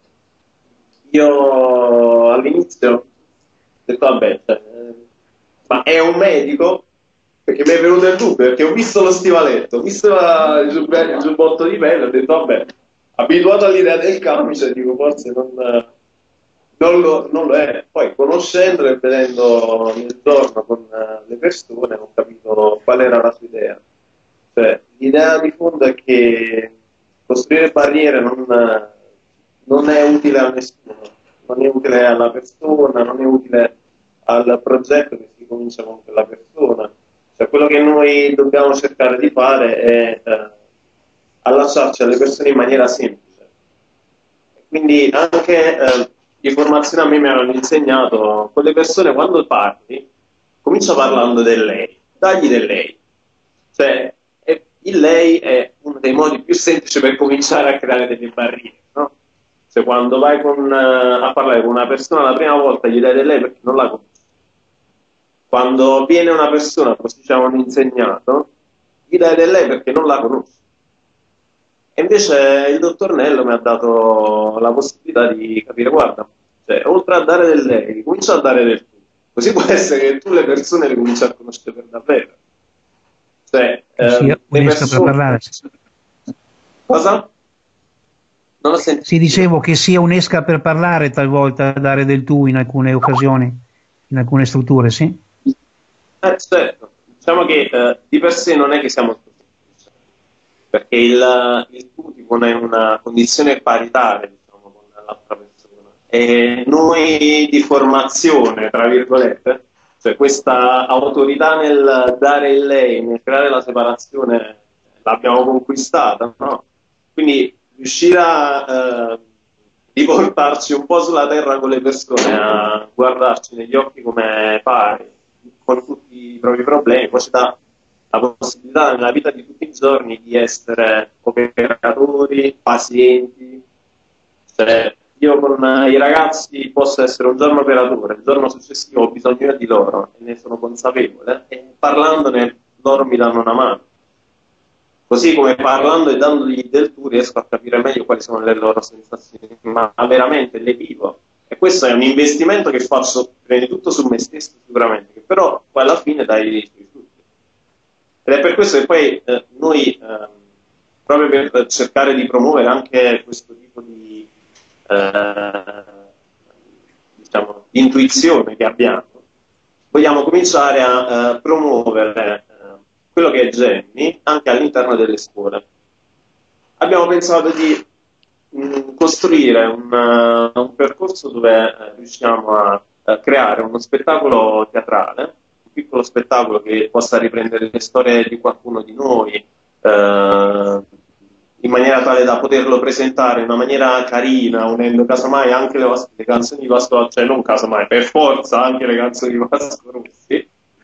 Io all'inizio ho detto vabbè, cioè, ma è un medico? Perché mi è venuto il dubbio, perché ho visto lo stivaletto, ho visto la, il, giubbotto, il giubbotto di pelle, ho detto vabbè, abituato all'idea del camice, dico forse non, non, lo, non lo è. Poi conoscendolo e vedendo nel giorno con le persone ho capito qual era la sua idea. Cioè, l'idea di fondo è che costruire barriere non, non è utile a nessuno, non è utile alla persona, non è utile al progetto che si comincia con quella persona. Cioè, quello che noi dobbiamo cercare di fare è eh, allacciarci alle persone in maniera semplice. Quindi anche eh, di formazione a me mi hanno insegnato, con le persone quando parli, comincia parlando del lei, dagli del lei. Cioè, il lei è uno dei modi più semplici per cominciare a creare delle barriere, no? Cioè quando vai con, uh, a parlare con una persona la prima volta gli dai del lei perché non la conosci. Quando viene una persona, così ci hanno insegnato, gli dai del lei perché non la conosci. E invece il dottor Nello mi ha dato la possibilità di capire, guarda, cioè, oltre a dare del lei, comincia a dare del tu. Così può essere che tu le persone le cominci a conoscere per davvero. Cioè, sia eh, onesto per parlare. Cosa? Non ho sentito. Si dicevo che sia un'esca per parlare talvolta, dare del tu in alcune occasioni, in alcune strutture, sì? Eh, certo, diciamo che eh, di per sé non è che siamo tutti, perché il, il tu ti pone in una condizione paritaria, diciamo, con l'altra persona, e noi di formazione, tra virgolette, cioè questa autorità nel dare il lei, nel creare la separazione, l'abbiamo conquistata, no? Quindi riuscire a eh, riportarci un po' sulla terra con le persone, a guardarci negli occhi come pari, con tutti i propri problemi, poi ci dà la possibilità nella vita di tutti i giorni di essere operatori, pazienti. Cioè, io con i ragazzi posso essere un giorno operatore, il giorno successivo ho bisogno di loro e ne sono consapevole, e parlandone loro mi danno una mano. Così come parlando e dandogli del tu riesco a capire meglio quali sono le loro sensazioni, ma veramente le vivo. E questo è un investimento che faccio prima di tutto su me stesso sicuramente, che però poi alla fine dà i suoi frutti. Ed è per questo che poi eh, noi, eh, proprio per cercare di promuovere anche questo tipo di, eh, diciamo, di intuizione che abbiamo, vogliamo cominciare a eh, promuovere quello che è Gemmi anche all'interno delle scuole. Abbiamo pensato di mh, costruire un, uh, un percorso dove uh, riusciamo a uh, creare uno spettacolo teatrale, un piccolo spettacolo che possa riprendere le storie di qualcuno di noi, uh, in maniera tale da poterlo presentare in una maniera carina, unendo casomai anche le, le canzoni di Vasco, cioè non casomai, per forza anche le canzoni di Vasco Rossi,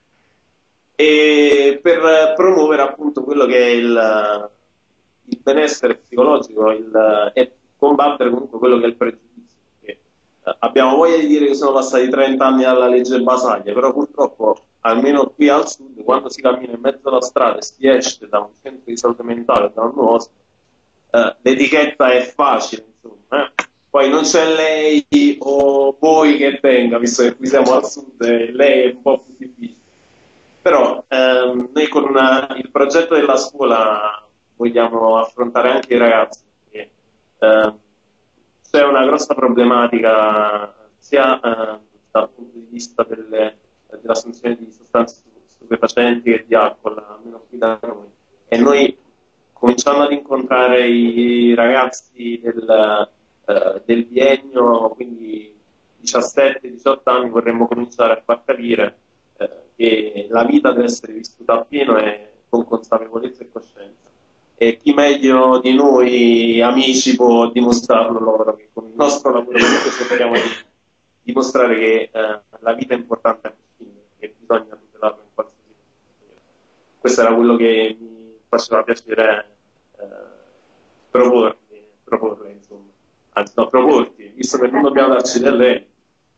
e per promuovere appunto quello che è il, il benessere psicologico il, e combattere comunque quello che è il pregiudizio. Perché, eh, abbiamo voglia di dire che sono passati trenta anni dalla legge Basaglia, però purtroppo almeno qui al sud, quando si cammina in mezzo alla strada e si esce da un centro di salute mentale, da un nuovo, eh, l'etichetta è facile, insomma, eh. Poi non c'è lei o voi che venga, visto che qui siamo al sud e lei è un po' più difficile. Però ehm, noi con una, il progetto della scuola vogliamo affrontare anche i ragazzi, perché ehm, c'è una grossa problematica sia eh, dal punto di vista delle, dell'assunzione di sostanze stupefacenti che di alcol, almeno qui da noi. E noi, cominciando ad incontrare i ragazzi del, eh, del biennio, quindi diciassette diciotto anni, vorremmo cominciare a far capire eh, che la vita deve essere vissuta appieno e con consapevolezza e coscienza. E chi meglio di noi amici può dimostrarlo loro, che con il nostro lavoro cerchiamo di dimostrare che eh, la vita è importante a prescindere, che bisogna tutelarla in qualsiasi modo. Questo era quello che mi faceva piacere eh, proporti, proporre, insomma. Anzi, no, proporti, visto che non dobbiamo darci delle...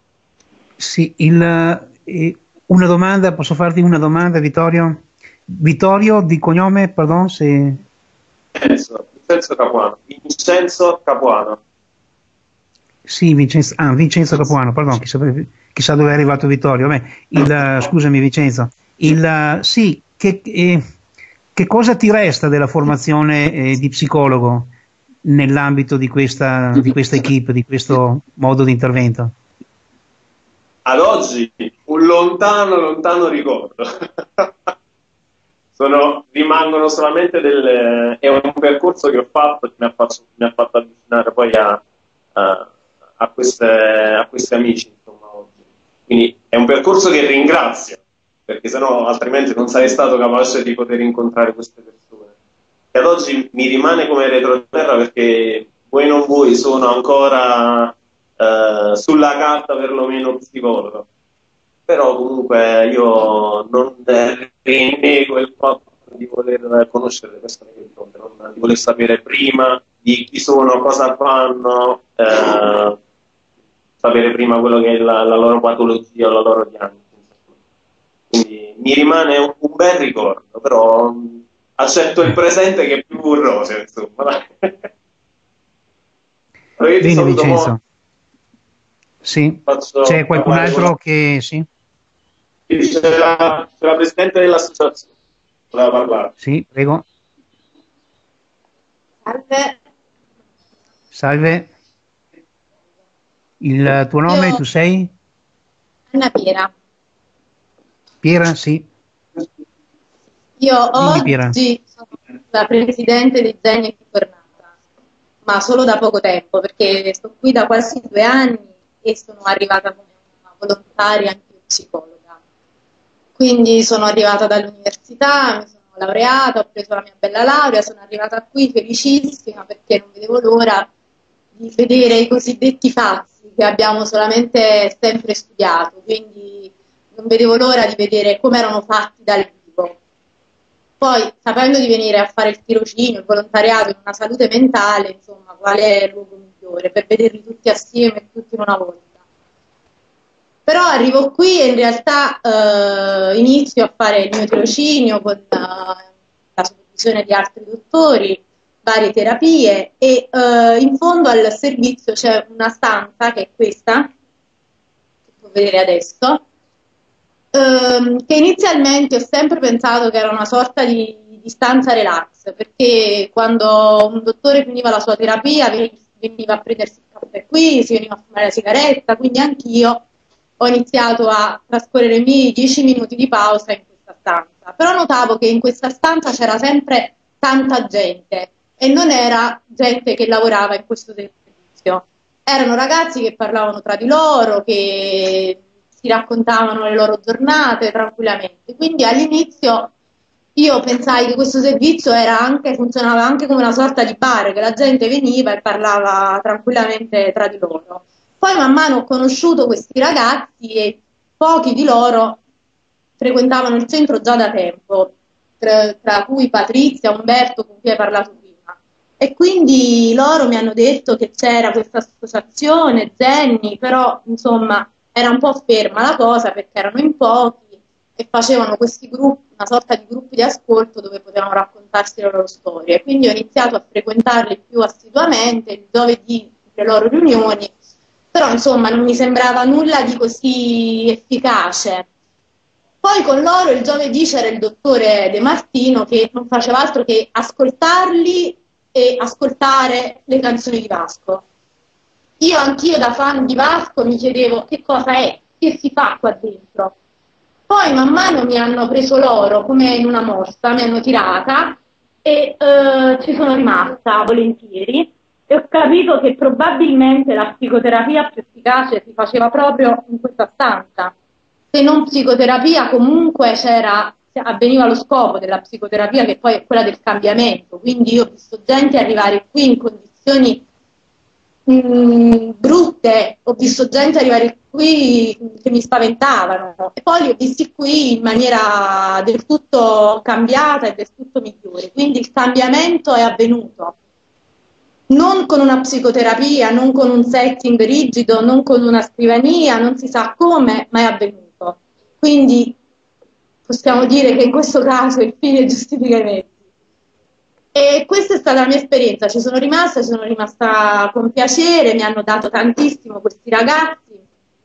Sì, il, eh, una domanda, posso farti una domanda, Vittorio? Vittorio di cognome, pardon, se... Vincenzo, Vincenzo Capuano. Vincenzo Capuano. Sì, Vincenzo, ah, Vincenzo Capuano, pardon, chissà, chissà dove è arrivato Vittorio. Beh, il, scusami Vincenzo. Il, sì, che, eh, che cosa ti resta della formazione eh, di psicologo nell'ambito di questa, di questa equipe, di questo modo di intervento? Ad oggi un lontano, lontano ricordo. Sono, rimangono solamente delle... è un percorso che ho fatto che mi ha fatto, mi ha fatto avvicinare poi a, a, a, queste, a questi amici, insomma, oggi. Quindi è un percorso che ringrazio, perché sennò altrimenti non sarei stato capace di poter incontrare queste persone. E ad oggi mi rimane come retroterra perché voi non voi sono ancora eh, sulla carta perlomeno psicologo. Però comunque io non rinnego il fatto di voler conoscere le persone che incontro, non di voler sapere prima di chi sono, cosa fanno, eh, sapere prima quello che è la, la loro patologia o la loro diagnosi. Quindi mi rimane un, un bel ricordo, però um, accetto il presente che è più roseo, insomma. Bene, Vincenzo. Sì, c'è qualcun altro che... sì? C'è la, c'è la presidente dell'associazione, voleva parlare. Sì, prego. Salve. Salve. Il tuo nome, Io... tu sei? Anna Piera. Piera, sì. Io oggi sono la presidente di Zeni e Tornata, ma solo da poco tempo, perché sto qui da quasi due anni e sono arrivata come una volontaria anche psicologa. Quindi sono arrivata dall'università, mi sono laureata, ho preso la mia bella laurea, sono arrivata qui felicissima perché non vedevo l'ora di vedere i cosiddetti fazzi che abbiamo solamente sempre studiato, quindi non vedevo l'ora di vedere come erano fatti dal vivo. Poi, sapendo di venire a fare il tirocinio, il volontariato in una salute mentale, insomma, qual è il luogo migliore per vederli tutti assieme e tutti in una volta? Però arrivo qui e in realtà eh, inizio a fare il mio tirocinio con uh, la supervisione di altri dottori, varie terapie e eh, in fondo al servizio c'è una stanza che è questa, che puoi vedere adesso, ehm, che inizialmente ho sempre pensato che era una sorta di, di stanza relax, perché quando un dottore finiva la sua terapia veniva a prendersi il caffè qui, si veniva a fumare la sigaretta, quindi anch'io ho iniziato a trascorrere i miei dieci minuti di pausa in questa stanza, però notavo che in questa stanza c'era sempre tanta gente e non era gente che lavorava in questo servizio, erano ragazzi che parlavano tra di loro, che si raccontavano le loro giornate tranquillamente, quindi all'inizio io pensai che questo servizio era anche, funzionava anche come una sorta di bar, che la gente veniva e parlava tranquillamente tra di loro. Poi man mano ho conosciuto questi ragazzi e pochi di loro frequentavano il centro già da tempo, tra, tra cui Patrizia, Umberto, con cui hai parlato prima. E quindi loro mi hanno detto che c'era questa associazione, Zenni, però insomma era un po' ferma la cosa perché erano in pochi e facevano questi gruppi, una sorta di gruppi di ascolto dove potevano raccontarsi le loro storie. Quindi ho iniziato a frequentarli più assiduamente, il giovedì le loro riunioni, però insomma non mi sembrava nulla di così efficace. Poi con loro il giovedì c'era il dottore De Martino che non faceva altro che ascoltarli e ascoltare le canzoni di Vasco. Io anch'io da fan di Vasco mi chiedevo che cosa è, che si fa qua dentro. Poi man mano mi hanno preso loro come in una morsa, mi hanno tirata e eh, ci sono rimasta volentieri. E ho capito che probabilmente la psicoterapia più efficace si faceva proprio in questa stanza. Se non psicoterapia, comunque c'era, avveniva lo scopo della psicoterapia, che poi è quella del cambiamento. Quindi io ho visto gente arrivare qui in condizioni mh, brutte, ho visto gente arrivare qui che mi spaventavano, e poi li ho visti qui in maniera del tutto cambiata e del tutto migliore. Quindi il cambiamento è avvenuto. Non con una psicoterapia, non con un setting rigido, non con una scrivania, non si sa come, ma è avvenuto. Quindi possiamo dire che in questo caso il fine giustifica i mezzi. E questa è stata la mia esperienza, ci sono rimasta, ci sono rimasta con piacere, mi hanno dato tantissimo questi ragazzi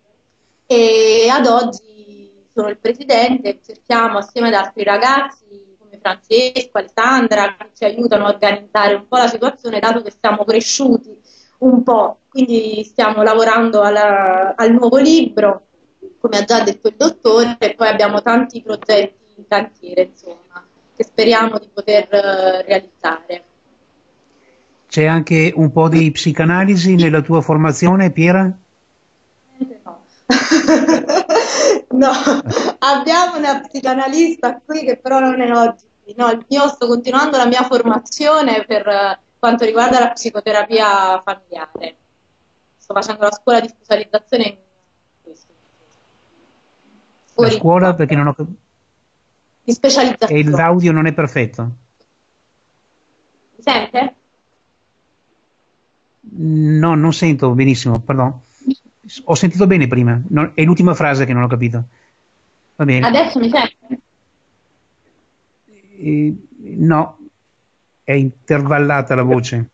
e ad oggi sono il presidente, cerchiamo assieme ad altri ragazzi Francesco, Alessandra, che ci aiutano a organizzare un po' la situazione, dato che siamo cresciuti un po', quindi stiamo lavorando alla, al nuovo libro, come ha già detto il dottore, e poi abbiamo tanti progetti in cantiere, insomma, che speriamo di poter uh, realizzare. C'è anche un po' di psicanalisi nella tua formazione, Piera? No. No, abbiamo una psicanalista qui che però non è oggi. No, io sto continuando la mia formazione per uh, quanto riguarda la psicoterapia familiare. Sto facendo la scuola di specializzazione in questo. La scuola perché non ho capito. Di specializzazione. E l'audio non è perfetto. Mi sente? No, non sento benissimo, perdono. Ho sentito bene prima, no, è l'ultima frase che non ho capito. Va bene. Adesso mi sente? Eh, no, è intervallata la voce.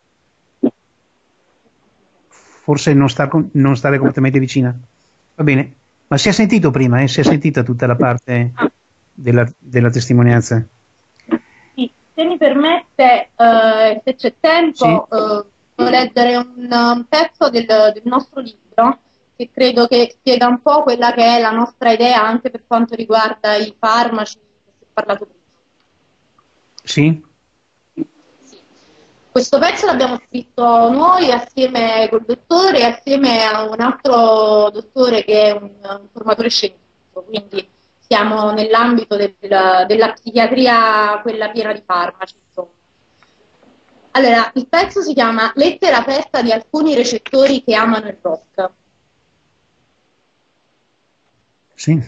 Forse non, sta, non stare completamente vicina. Va bene, ma si è sentito prima, eh? Si è sentita tutta la parte della, della testimonianza. Sì, se mi permette, eh, se c'è tempo, sì. eh, voglio leggere un, un pezzo del, del nostro libro, che credo che spiega un po' quella che è la nostra idea anche per quanto riguarda i farmaci che si è parlato prima. Sì. Questo pezzo l'abbiamo scritto noi assieme col dottore e assieme a un altro dottore che è un, un formatore scientifico, quindi siamo nell'ambito del, della psichiatria, quella piena di farmaci, insomma. Allora, il pezzo si chiama Lettera aperta di alcuni recettori che amano il rock. Sì.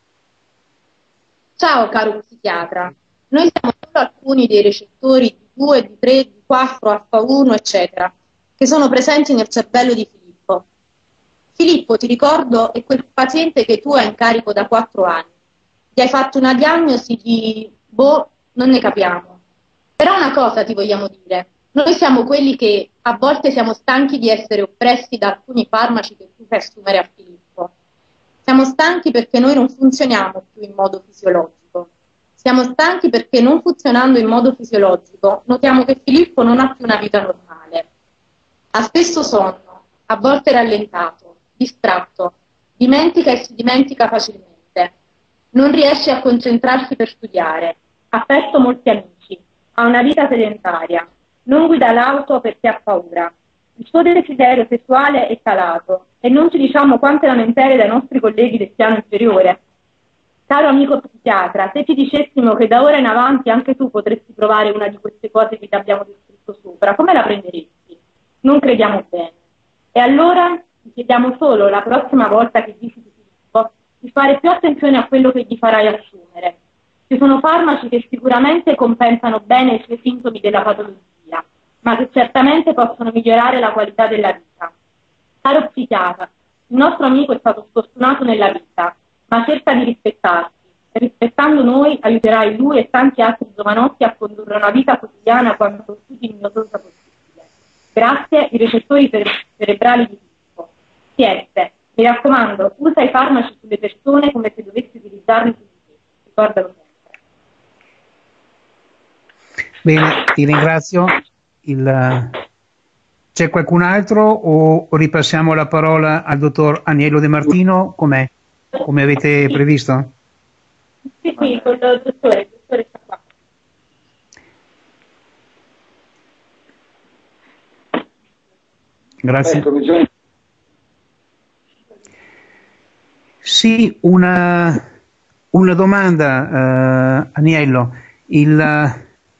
Ciao caro psichiatra, noi siamo solo alcuni dei recettori di due, di tre, di quattro, H uno, eccetera, che sono presenti nel cervello di Filippo. Filippo, ti ricordo, è quel paziente che tu hai in carico da quattro anni. Gli hai fatto una diagnosi di, boh, non ne capiamo. Però una cosa ti vogliamo dire, noi siamo quelli che a volte siamo stanchi di essere oppressi da alcuni farmaci che tu fai assumere a Filippo. Siamo stanchi perché noi non funzioniamo più in modo fisiologico. Siamo stanchi perché non funzionando in modo fisiologico notiamo che Filippo non ha più una vita normale. Ha spesso sonno, a volte rallentato, distratto, dimentica e si dimentica facilmente. Non riesce a concentrarsi per studiare, ha perso molti amici, ha una vita sedentaria, non guida l'auto perché ha paura. Il suo desiderio sessuale è calato e non ci diciamo quante lamentele dai nostri colleghi del piano inferiore. Caro amico psichiatra, se ti dicessimo che da ora in avanti anche tu potresti provare una di queste cose che ti abbiamo descritto sopra, come la prenderesti? Non crediamo bene. E allora ti chiediamo solo la prossima volta che visiti Filippo di fare più attenzione a quello che gli farai assumere. Ci sono farmaci che sicuramente compensano bene i suoi sintomi della patologia, ma che certamente possono migliorare la qualità della vita. Caro psichiatra, il nostro amico è stato sfortunato nella vita, ma cerca di rispettarsi e rispettando noi aiuterai lui e tanti altri giovanotti a condurre una vita quotidiana quanto più dignitosa possibile. Grazie, i recettori cere- cerebrali di Filippo. P S, mi raccomando, usa i farmaci sulle persone come se dovessi utilizzarli su di te. Ricordalo sempre. Bene, ti ringrazio. Il... C'è qualcun altro o ripassiamo la parola al dottor Aniello De Martino? Com'è? Come avete previsto? Sì, sì, con il dottore, il dottore sta qua. Grazie. Sì, una, una domanda, eh, Aniello. Il,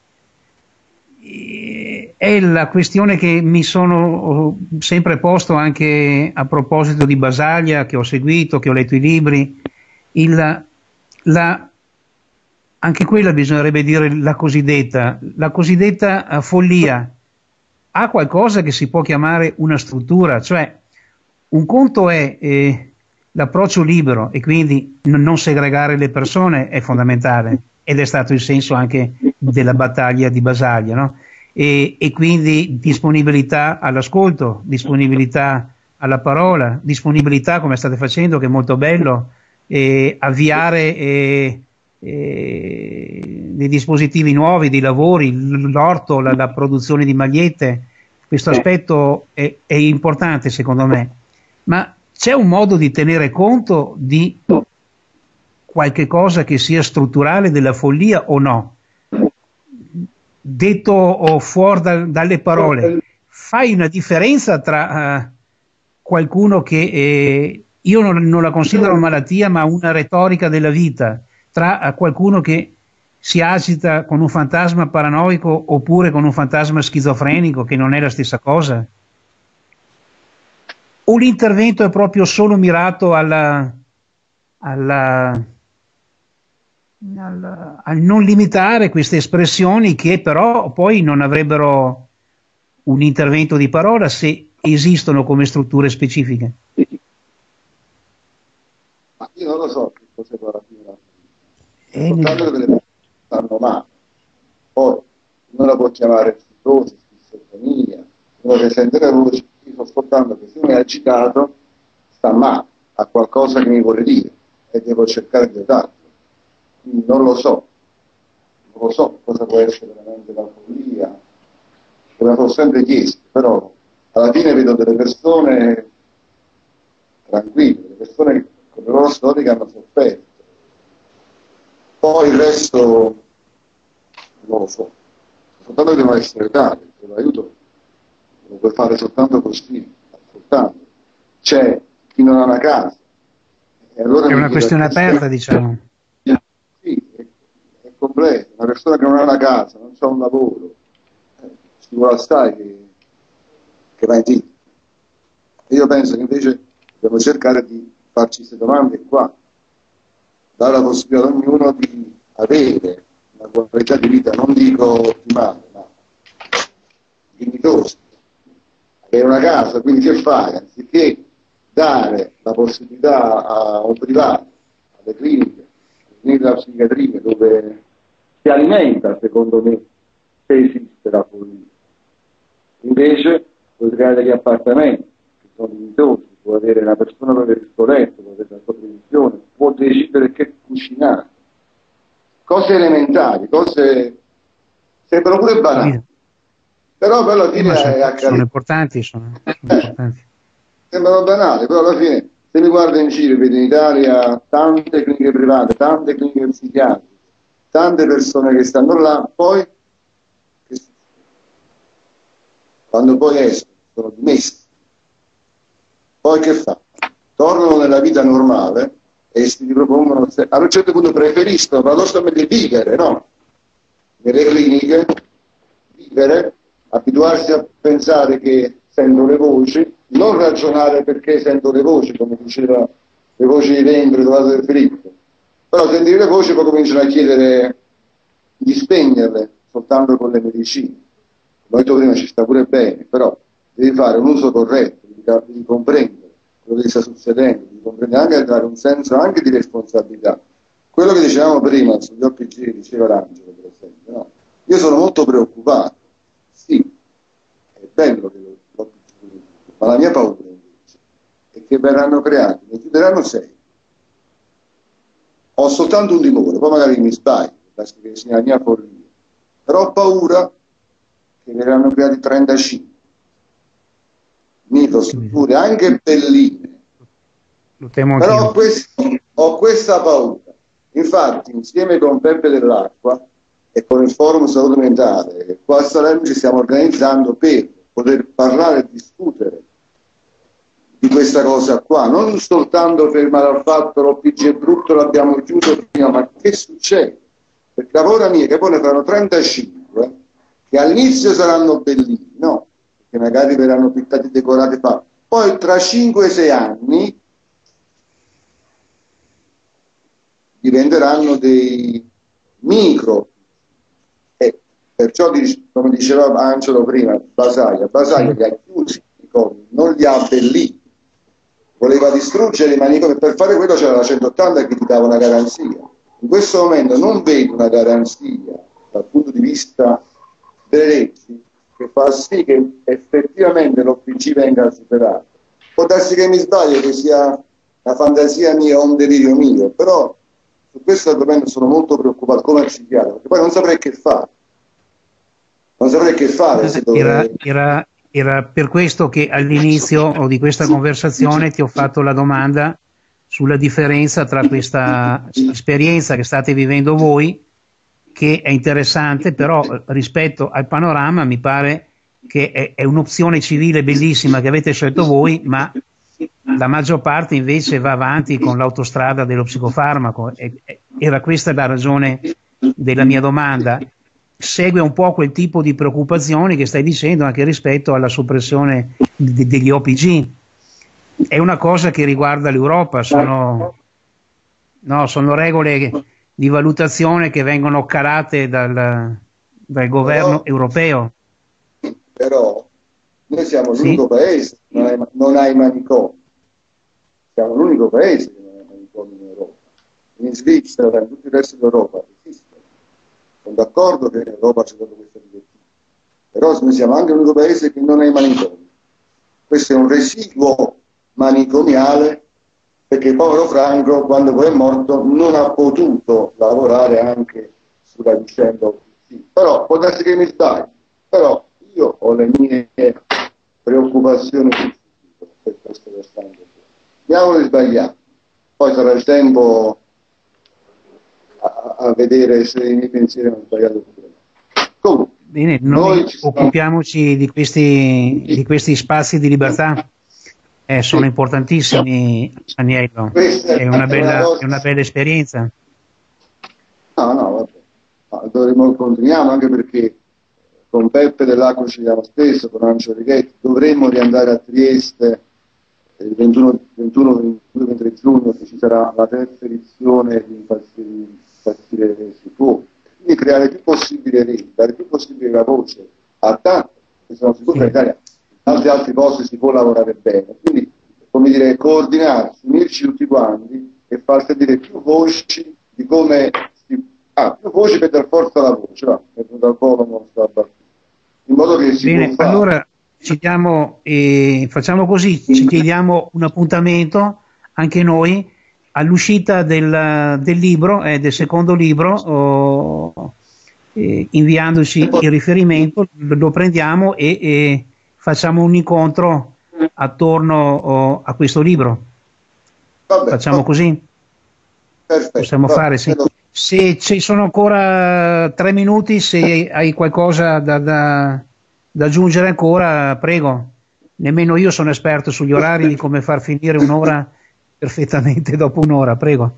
è la questione che mi sono sempre posto anche a proposito di Basaglia, che ho seguito, che ho letto i libri. Il, la, anche quella bisognerebbe dire la cosiddetta, la cosiddetta follia. Ha qualcosa che si può chiamare una struttura, cioè un conto è eh, l'approccio libero e quindi n- non segregare le persone è fondamentale ed è stato il senso anche della battaglia di Basaglia, no? E, e quindi disponibilità all'ascolto, disponibilità alla parola, disponibilità come state facendo, che è molto bello, eh, avviare eh, eh, dei dispositivi nuovi, dei lavori, l'orto, la, la produzione di magliette. Questo aspetto è, è importante secondo me, ma c'è un modo di tenere conto di qualche cosa che sia strutturale della follia o no? Detto oh, fuori da, dalle parole, fai una differenza tra uh, qualcuno che eh, io non, non la considero malattia ma una retorica della vita, tra uh, qualcuno che si agita con un fantasma paranoico oppure con un fantasma schizofrenico, che non è la stessa cosa? O l'intervento è proprio solo mirato alla, alla Al, al non limitare queste espressioni che però poi non avrebbero un intervento di parola se esistono come strutture specifiche? Ma io non lo so che cos'è alla fine. Eh, Soltanto che le stanno male. Poi non la può chiamare psicosi, schizofrenia, uno che sente le voci. Io sto ascoltando che se uno è agitato sta male, ha qualcosa che mi vuole dire e devo cercare di aiutarlo. Non lo so, non lo so cosa può essere veramente la follia, me la sono sempre chiesto, però alla fine vedo delle persone tranquille, delle persone che con le loro storie che hanno sofferto. Poi il resto non lo so, soltanto che devono essere tali, che l'aiuto lo puoi fare soltanto così, soltanto. C'è chi non ha una casa. E allora è una questione aperta, diciamo. Sì, è, è complesso. Una persona che non ha una casa, non ha un lavoro, eh, ci vuole stare che, che va in giro. Io penso che invece dobbiamo cercare di farci queste domande qua, dare la possibilità ad ognuno di avere una qualità di vita, non dico ottimale, ma dignitosa. Avere una casa, quindi che fai? Anziché dare la possibilità a un privato, alle cliniche, alle cliniche della psichiatria, dove si alimenta, secondo me, se esiste la follia. Invece puoi creare degli appartamenti che sono dignitosi, può avere una persona per avere il suo letto, può avere la sua televisione, può decidere che cucinare. Cose elementari, cose sembrano pure banali. Però per alla fine eh, sono, è accadere. Sono importanti, sono, sono Eh. importanti. Sembrano banali, però alla fine, se mi guardo in giro, vedo in Italia tante cliniche private, tante cliniche psichiatriche, tante persone che stanno là, poi, che quando poi escono, sono dimessi, poi che fa? Tornano nella vita normale e si ripropongono, a un certo punto preferiscono paradossalmente vivere, no? Nelle cliniche, vivere, abituarsi a pensare che sento le voci, non ragionare perché sento le voci, come diceva le voci di dentro, trovate del Filippo, però sentire le voci poi cominciano a chiedere di spegnerle soltanto con le medicine. Come ho detto prima, ci sta pure bene, però devi fare un uso corretto, devi, devi comprendere quello che sta succedendo, devi comprendere anche e dare un senso anche di responsabilità. Quello che dicevamo prima sugli O P G, diceva l'Angelo per esempio, no? Io sono molto preoccupato, sì, è bello che l'O P G, ma la mia paura invece è che verranno creati, ne chiuderanno sei. Ho soltanto un timore, poi magari mi sbaglio, che sia la mia follia, però ho paura che verranno creati trentacinque microstrutture, anche belline. Lo temo Però anch'io. ho, questo, ho questa paura. Infatti, insieme con Peppe dell'Acqua e con il Forum Salute Mentale, qua a Salerno ci stiamo organizzando per poter parlare e discutere di questa cosa qua, non soltanto fermare al fatto l'O P G è brutto, l'abbiamo chiuso prima, ma che succede? Perché la paura mia è che poi ne faranno trentacinque, che all'inizio saranno bellini, no? Che magari verranno piccati, decorati, fa. Poi tra cinque sei anni diventeranno dei micro, e perciò, come diceva Angelo prima, Basaglia, Basaglia li ha chiusi, non li ha abbelliti, voleva distruggere i manicomi, per fare quello c'era la centottanta che ti dava una garanzia. In questo momento non vedo una garanzia dal punto di vista delle leggi che fa sì che effettivamente l'O P G venga superato. Può darsi che mi sbaglio, che sia una fantasia mia o un delirio mio, però su questo argomento sono molto preoccupato come psichiatra, perché poi non saprei che fare. Non saprei che fare se era, era, era per questo che all'inizio di questa conversazione ti ho fatto la domanda sulla differenza tra questa esperienza che state vivendo voi, che è interessante, però rispetto al panorama mi pare che è, è un'opzione civile bellissima che avete scelto voi, ma la maggior parte invece va avanti con l'autostrada dello psicofarmaco. E, era questa la ragione della mia domanda. Segue un po' quel tipo di preoccupazioni che stai dicendo anche rispetto alla soppressione de degli O P G. È una cosa che riguarda l'Europa, sono, no, sono regole di valutazione che vengono calate dal, dal governo però, europeo. Però noi siamo l'unico sì. paese che non ha, non ha i manicomi, siamo l'unico paese che non ha i manicomi in Europa. In Svizzera, in tutto il resto d'Europa esiste. Sono d'accordo che l'Europa c'è dato questa direttiva, però noi siamo anche l'unico paese che non ha i manicomi. Questo è un residuo manicomiale, perché il povero Franco, quando poi è morto, non ha potuto lavorare anche sulla vicenda. Però può darsi che mi sbaglio, però io ho le mie preoccupazioni per questo versante. Mi auguro di sbagliare, poi sarà il tempo a, a vedere se i miei pensieri hanno sbagliato pure. Bene, noi, noi occupiamoci di questi, di questi spazi di libertà, eh, sono importantissimi, Aniello, è una bella, è una bella esperienza. No, no, vabbè. No, dovremmo, continuiamo, anche perché con Peppe Dell'Acqua ci vediamo spesso, con Angelo Righetti, dovremmo riandare a Trieste il ventuno ventitré giugno, che ci sarà la terza edizione di Impazzire si può, quindi creare più possibile reti, dare più possibile la voce a tanti, che sono sicuro che in Italia in tanti altri posti si può lavorare bene, quindi come dire, coordinarci, unirci tutti quanti e far sentire più voci di come si... ah, più voci per dar forza alla voce, va, è venuto al volo nostro in modo che si bene, può allora fare. Ci diamo, eh, facciamo così, ci chiediamo un appuntamento anche noi all'uscita del, del libro, eh, del secondo libro, oh, eh, inviandoci il riferimento, lo prendiamo e, e facciamo un incontro attorno oh, a questo libro. Vabbè, facciamo vabbè. Così? Perfetto, possiamo vabbè, fare, sì. Se ci sono ancora tre minuti, se hai qualcosa da... da da aggiungere ancora, prego. Nemmeno io sono esperto sugli orari di come far finire un'ora perfettamente dopo un'ora, prego.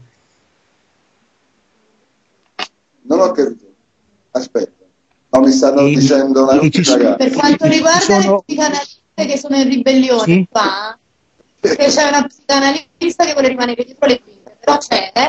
Non ho capito. Aspetta. No, mi stanno e, dicendo una e cosa. Per quanto riguarda sono... le psicanaliste che sono in ribellione, sì? Qua, perché c'è una psicanalista che vuole rimanere dietro le quinte, però c'è.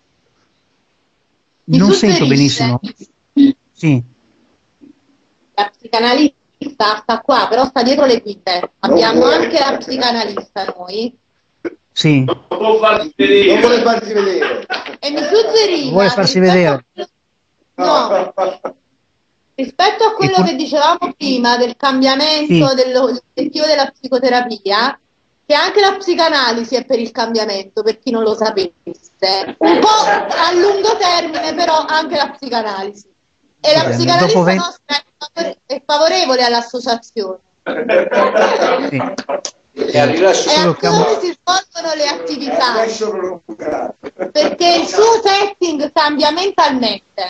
Non sento benissimo. Sì. La psicanalista sta qua, però sta dietro le quinte. Abbiamo no, anche la psicanalista noi. Sì. Non vuole farsi vedere. Non vuole farsi vedere. E mi suggeriva... Vuole farsi vedere. No. Rispetto a quello che dicevamo prima del cambiamento, sì, dell'obiettivo della psicoterapia, che anche la psicanalisi è per il cambiamento, per chi non lo sapesse. Un po' a lungo termine, però anche la psicanalisi. E la psicanalista venti... nostra è favorevole all'associazione. Sì. E a come si svolgono le attività, perché il suo setting cambia mentalmente.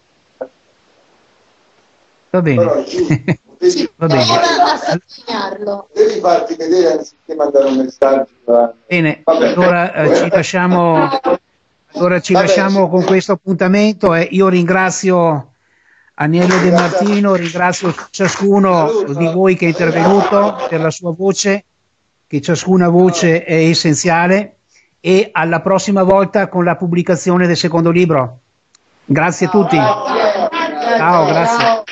Va bene. Ci va bene. A sottolinearlo. Devi farti vedere anziché mandare un messaggio. Bene, allora eh, ci lasciamo, allora ci lasciamo con questo appuntamento. Eh. Io ringrazio Aniello De Martino, ringrazio ciascuno di voi che è intervenuto per la sua voce, che ciascuna voce è essenziale, e alla prossima volta con la pubblicazione del secondo libro. Grazie a tutti. Ciao, grazie.